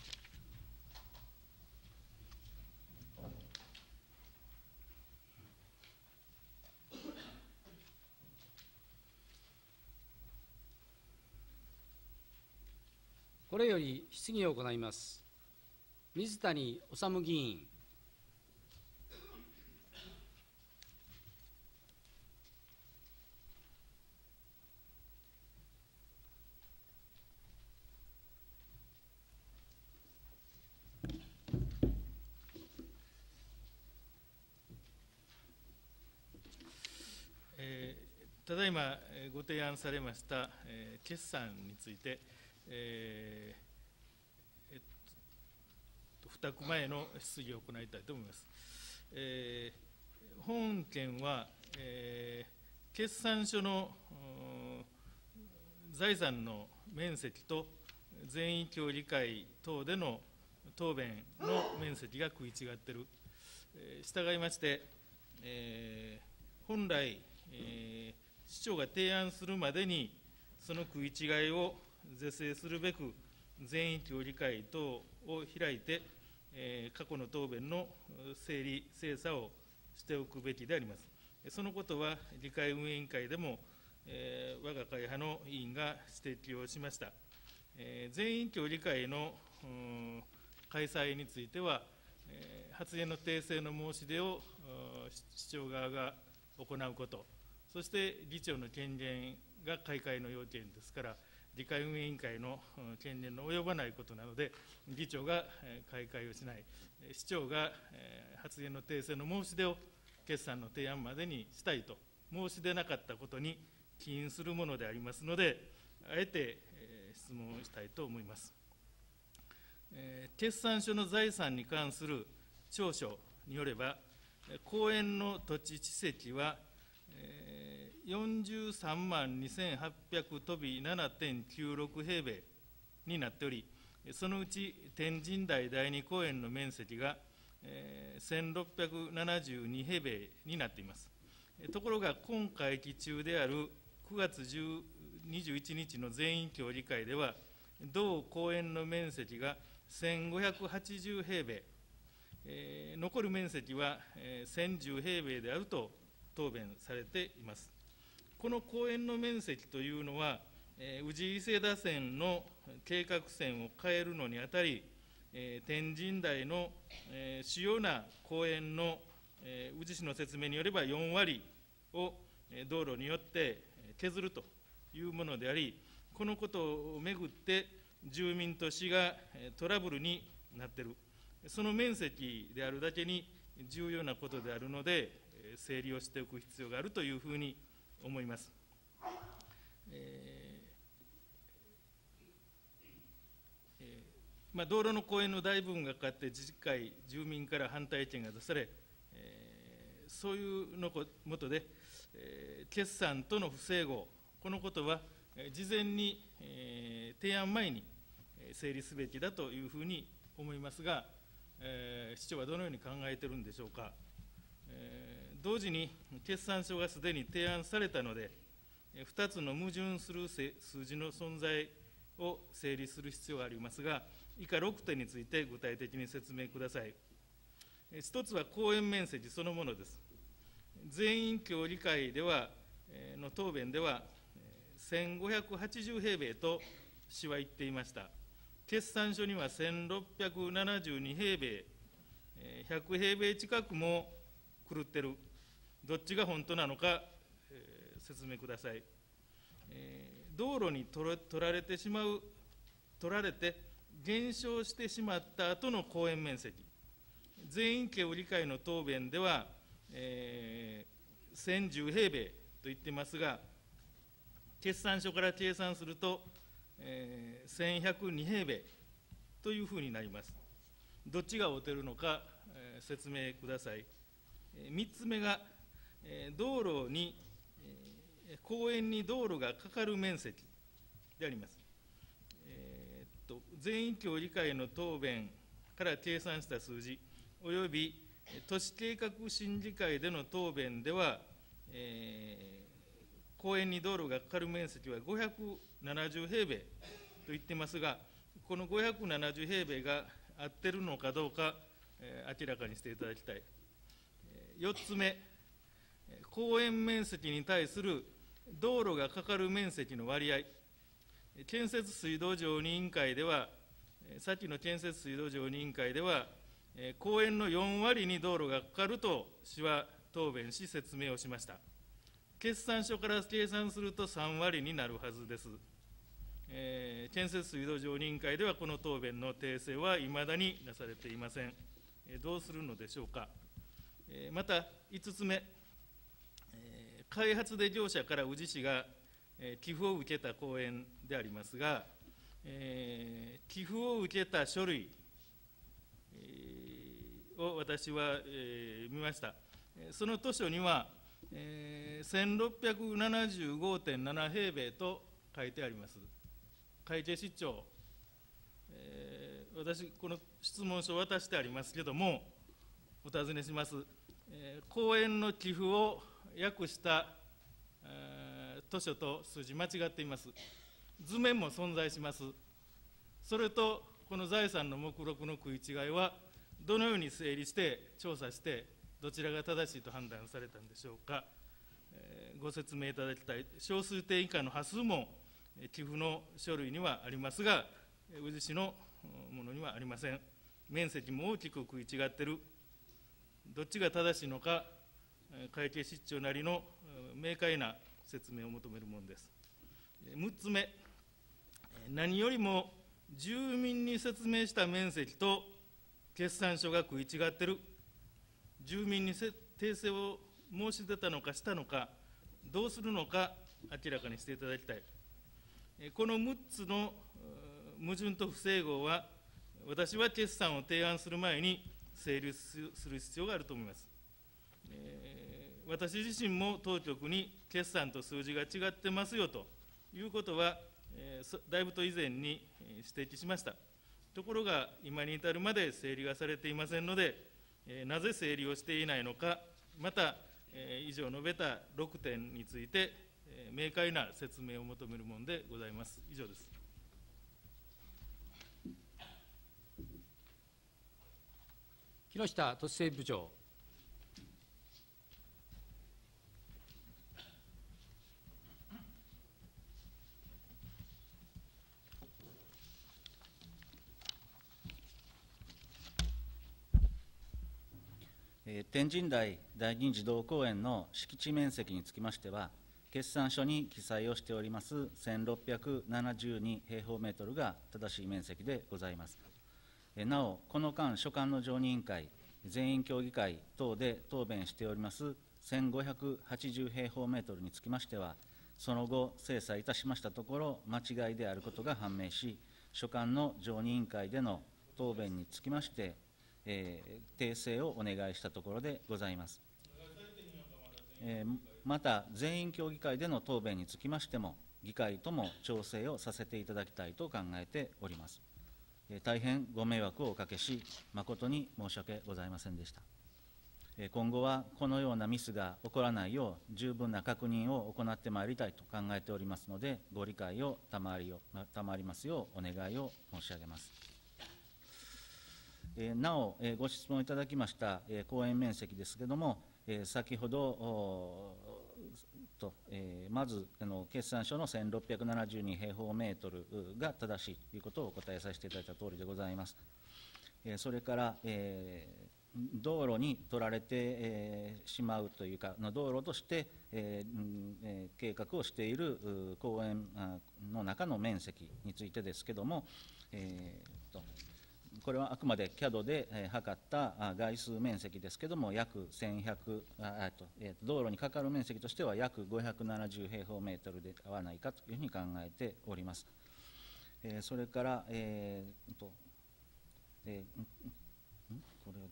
これより質疑を行います。水谷治議員。 えー、ただいまご提案されました、えー、決算について、えーえっと、付託前の質疑を行いたいと思います。えー、本件は、えー、決算書の財産の面積と全員協理会等での答弁の面積が食い違っている。えー、従いまして、えー、本来、えー、市長が提案するまでに、その食い違いを是正するべく、全員協理会等を開いて、えー、過去の答弁の整理、精査をしておくべきであります。そのことは、議会運営委員会でも、えー、我が会派の委員が指摘をしました。えー、全員協理会の開催については、えー、発言の訂正の申し出を市長側が行うこと、そして議長の権限が開会の要件ですから、議会運営委員会の権限の及ばないことなので、議長が開会をしない、市長が発言の訂正の申し出を決算の提案までにしたいと申し出なかったことに起因するものでありますので、あえて質問をしたいと思います。決算書の財産に関する調書によれば、公園の土地地積はよんじゅうさんまんにせんはっぴゃくとびななてんきゅうろく平米になっており、そのうち天神台第二公園の面積がせんろっぴゃくななじゅうに平米になっています。ところが、今会期中であるくがつにじゅういちにちの全員協議会では、同公園の面積がせんごひゃくはちじゅう平米、えー、残る面積は、えー、せんじゅう平米であると答弁されています。この公園の面積というのは、えー、宇治伊勢田線の計画線を変えるのにあたり、えー、天神台の、えー、主要な公園の、えー、宇治市の説明によればよんわりを、えー、道路によって削るというものであり、このことをめぐって住民と市がトラブルになっている、その面積であるだけに重要なことであるので、 えー、整理をしておく必要があるというふうに思います。えーえーまあ、道路の公園の大部分がかかって自治会、住民から反対意見が出され、えー、そういうのもとで、えー、決算との不整合、このことは、えー、事前に、えー、提案前に整理すべきだというふうに思いますが、えー、市長はどのように考えているんでしょうか。えー、同時に決算書がすでに提案されたので、ふたつの矛盾する数字の存在を整理する必要がありますが、以下ろくてんについて具体的に説明ください。ひとつは公園面積そのものです。全員協議会では、えー、の答弁では、せんごひゃくはちじゅうへいべいと市は言っていました。決算書にはせんろっぴゃくななじゅうにへいべい、ひゃくへいべい近くも狂ってる、どっちが本当なのか、えー、説明ください。えー、道路に取られてしまう、取られて減少してしまった後の公園面積、全員協議会の答弁では、えー、せんじゅうへいべいと言っていますが、決算書から計算すると、えー、せんひゃくにへいべいというふうになります。どっちが合うてるのか、えー、説明ください。えー、みっつめが、えー、道路に、えー、公園に道路がかかる面積であります。えー、っと全員協議会の答弁から計算した数字、および都市計画審議会での答弁では、えー公園に道路がかかる面積はごひゃくななじゅうへいべいと言っていますが、このごひゃくななじゅうへいべいが合ってるのかどうか、えー、明らかにしていただきたい。えー、よっつめ、公園面積に対する道路がかかる面積の割合、建設水道常任委員会では、先の建設水道常任委員会では、えー、公園のよんわりに道路がかかると市は答弁し、説明をしました。決算書から計算するとさんわりになるはずです。えー、建設水道常任委員会ではこの答弁の訂正はいまだになされていません。えー、どうするのでしょうか。えー、またいつつめ、えー、開発で業者から宇治市が、えー、寄付を受けた公園でありますが、えー、寄付を受けた書類、えー、を私は、えー、見ました。その図書にはえー、せんろっぴゃくななじゅうごてんななへいべいと書いてあります。会計失調、えー、私、この質問書を渡してありますけれども、お尋ねします。えー、公園の寄付を訳した、えー、図書と数字間違っています。図面も存在します。それと、この財産の目録の食い違いは、どのように整理して、調査して、どちらが正しいと判断されたんでしょうか。えー、ご説明いただきたい。小数点以下の端数も寄付の書類にはありますが、宇治市のものにはありません。面積も大きく食い違っている。どっちが正しいのか、会計失調なりの明快な説明を求めるものです。むっつめ、何よりも住民に説明した面積と決算書が食い違っている。住民に訂正を申し出たのかしたのか、どうするのか明らかにしていただきたい。このむっつの矛盾と不整合は、私は決算を提案する前に整理する必要があると思います。えー、私自身も当局に決算と数字が違ってますよということは、えー、だいぶと以前に指摘しました。ところが、今に至るまで整理がされていませんので、なぜ整理をしていないのか、また、以上述べたろくてんについて、明快な説明を求めるものでございます。以上です。 木下都市整備部長。 天神台第二児童公園の敷地面積につきましては、決算書に記載をしておりますせんろっぴゃくななじゅうにへいほうメートルが正しい面積でございます。なお、この間、所管の常任委員会、全員協議会等で答弁しておりますせんごひゃくはちじゅう平方メートルにつきましては、その後、精査いたしましたところ、間違いであることが判明し、所管の常任委員会での答弁につきまして、えー、訂正をお願いしたところでございます。えー、また、全員協議会での答弁につきましても、議会とも調整をさせていただきたいと考えております。えー、大変ご迷惑をおかけし、誠に申し訳ございませんでした。今後はこのようなミスが起こらないよう、十分な確認を行ってまいりたいと考えておりますので、ご理解を賜りますようお願いを申し上げます。なお、ご質問いただきました公園面積ですけれども、先ほどと、まず決算書のせんろっぴゃくななじゅうに平方メートルが正しいということをお答えさせていただいたとおりでございます。それから、えー道路に取られて、えー、しまうというか、の道路として、えーえー、計画をしている公園の中の面積についてですけれども、えー、とこれはあくまで キャド で、えー、測った概数面積ですけれども、約せんひゃく、あとえー、道路にかかる面積としては約ごひゃくななじゅう平方メートルではないかというふうに考えております。えー、それから、えーとえー、んこれはどう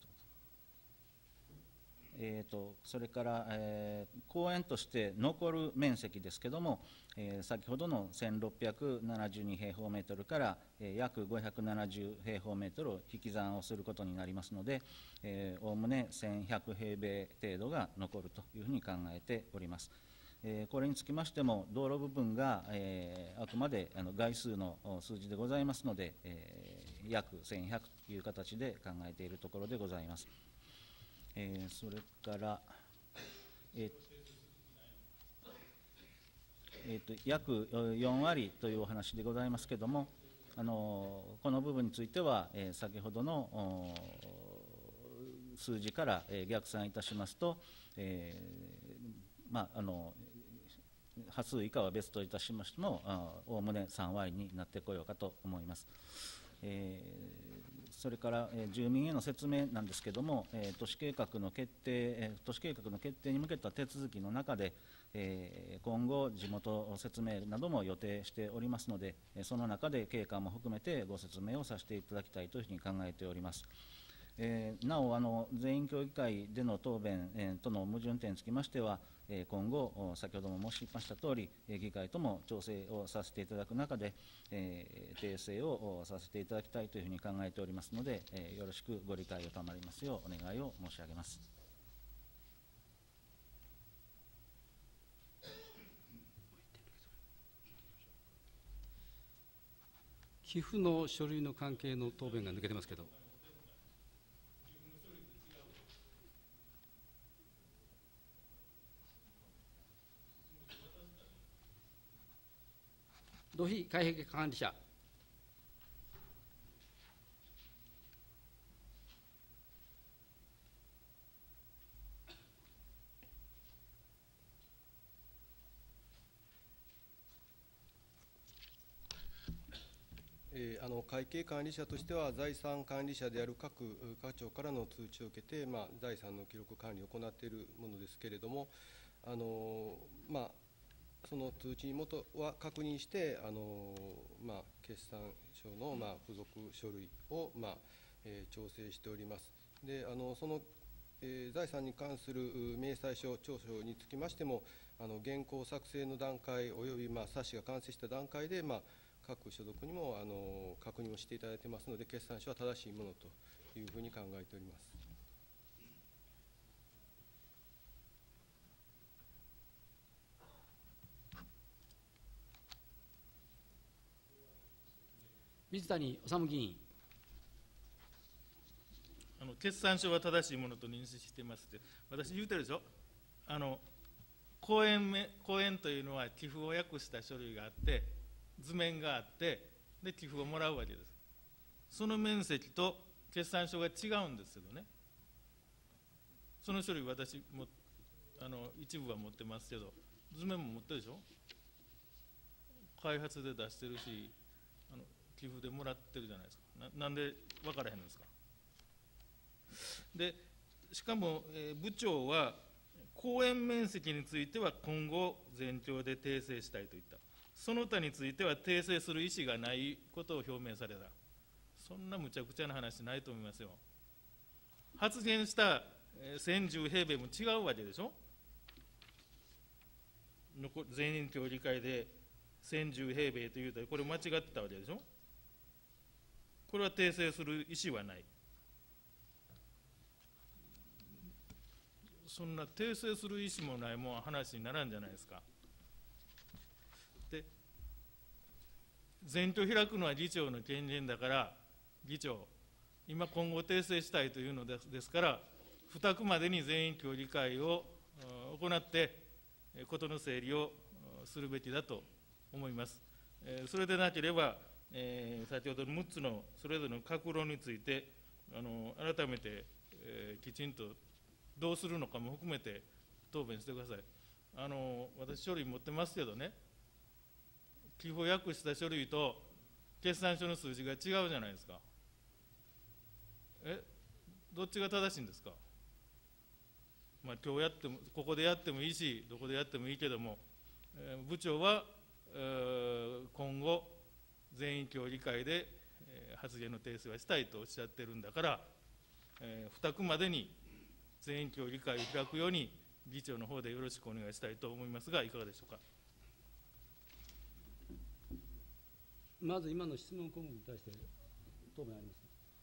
えー、とそれから、えー、公園として残る面積ですけれども、えー、先ほどのせんろっぴゃくななじゅうに平方メートルから、えー、約ごひゃくななじゅう平方メートルを引き算をすることになりますので、おおむねせんひゃく平米程度が残るというふうに考えております。えー、これにつきましても、道路部分が、えー、あくまであの概数の数字でございますので、えー、約せんひゃくという形で考えているところでございます。えー、それから、えーえー、と約よん割というお話でございますけれども、あのこの部分については、えー、先ほどの数字から、えー、逆算いたしますと、えーまあ、あの端数以下は別といたしましても、おおむねさん割になってこようかと思います。えーそれから、えー、住民への説明なんですけれども、えー、都市計画の決定、えー、都市計画の決定に向けた手続きの中で、えー、今後、地元説明なども予定しておりますので、その中で経過も含めてご説明をさせていただきたいというふうに考えております。えー、なおあの、全員協議会での答弁、えー、との矛盾点につきましては、えー、今後、先ほども申しましたとおり、議会とも調整をさせていただく中で、えー、訂正をさせていただきたいというふうに考えておりますので、えー、よろしくご理解を賜りますようお願いを申し上げます。 寄付の書類の関係の答弁が抜けてますけど。土肥海壁管理者。 えー、あの会計管理者としては、財産管理者である各課長からの通知を受けて、まあ、財産の記録管理を行っているものですけれども、あのまあ、その通知に元は確認して、あのまあ、決算書の、まあ、付属書類を、まあえー、調整しております。であのその、えー、財産に関する明細書、調書につきましても、あの原稿作成の段階および、まあ、冊子が完成した段階で、まあ、各所属にもあの確認をしていただいていますので、決算書は正しいものというふうに考えております。 水谷治議員。 あの決算書は正しいものと認識していますって、私言うてるでしょ、あの公園め公園というのは寄付を訳した書類があって、図面があって、で寄付をもらうわけです。その面積と決算書が違うんですけどね、その書類、私もあの一部は持ってますけど、図面も持ってるでしょ、開発で出してるし、あの寄付でもらってるじゃないですか。な, なんで分からへんのですか。でしかも、えー、部長は公園面積については今後、全庁で訂正したいと言った、その他については訂正する意思がないことを表明された、そんなむちゃくちゃな話ないと思いますよ。発言したせんじゅうへいべいも違うわけでしょ。全員協議会でせんじゅうへいべいというと、これ間違ってたわけでしょ。これは訂正する意思はない。そんな訂正する意思もないもん話にならんじゃないですか。で、全庁開くのは議長の権限だから、議長、今今後訂正したいというのですですから、付託までに全員協議会を行って、事の整理をするべきだと思います。それでなければ、えー、先ほどのむっつのそれぞれの各論について、あの改めて、えー、きちんとどうするのかも含めて答弁してください。あの私、書類持ってますけどね、寄付を訳した書類と決算書の数字が違うじゃないですか。え、どっちが正しいんですか。まあ、今日やっても、ここでやってもいいし、どこでやってもいいけども、えー、部長は、えー、今後、全員協議会で、えー、発言の訂正はしたいとおっしゃってるんだから、えー、付託までに全員協議会を開くように、議長の方でよろしくお願いしたいと思いますが、いかがでしょうか。 まず今の質問項目に対して答弁ありますか。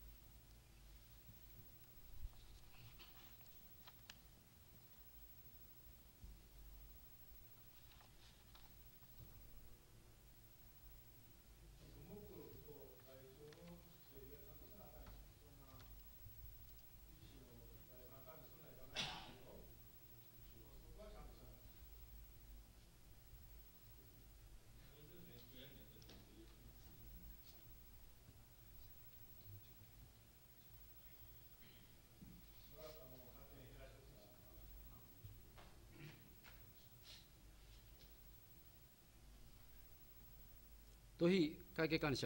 土肥会計管理者。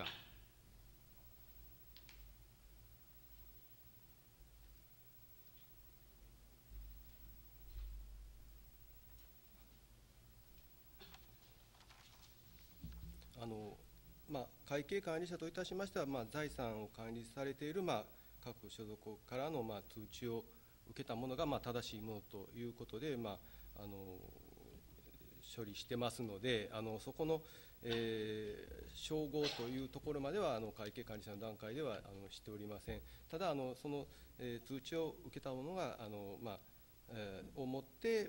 あのまあ、会計管理者といたしましては、まあ、財産を管理されている、まあ、各所属からの、まあ、通知を受けたものが、まあ、正しいものということで、まあ、あの処理してますので、あのそこの、えー、照合というところまではあの会計管理者の段階ではあのしておりません。ただあのその、えー、通知を受けたものがあの、まあえー、をもって、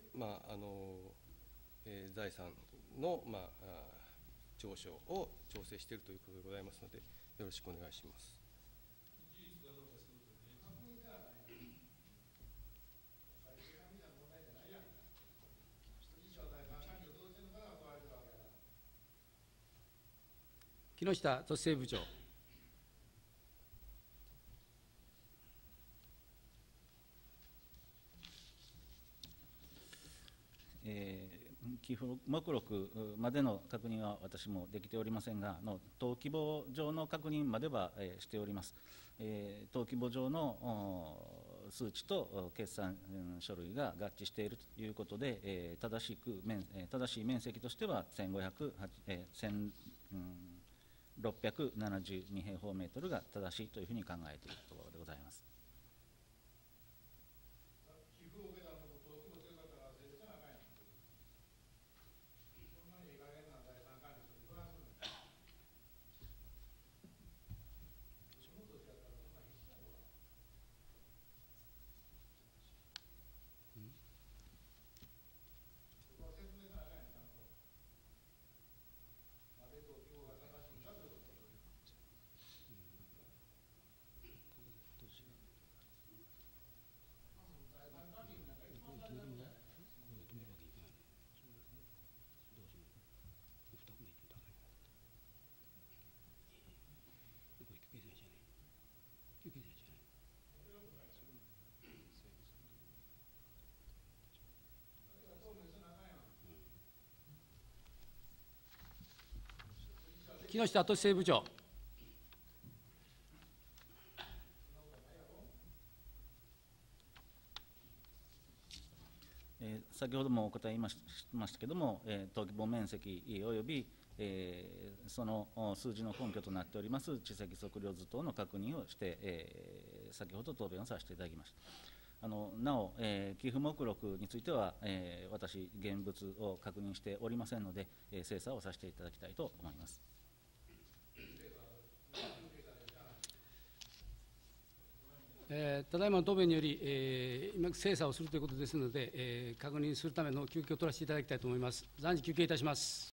まああのえー、財産の、まあ、上昇を調整しているということでございますので、よろしくお願いします。 木下都政部長。 えー、寄付目録までの確認は私もできておりませんが、の登記簿上の確認までは、えー、しております。えー、登記簿上の数値と決算書類が合致しているということで、えー、正しく面正しい面積としてはせんごひゃくろっぴゃくななじゅうに平方メートルが正しいというふうに考えているところでございます。 木下都政部長。 えー、 先ほどもお答えしましたけれども、えー、登記簿面積および、えー、その数字の根拠となっております地籍測量図等の確認をして、えー、先ほど答弁をさせていただきました。あのなお、えー、寄付目録については、えー、私、現物を確認しておりませんので、えー、精査をさせていただきたいと思います。 えー、ただいまの答弁により、えー、今、精査をするということですので、えー、確認するための休憩を取らせていただきたいと思います。暫時休憩いたします。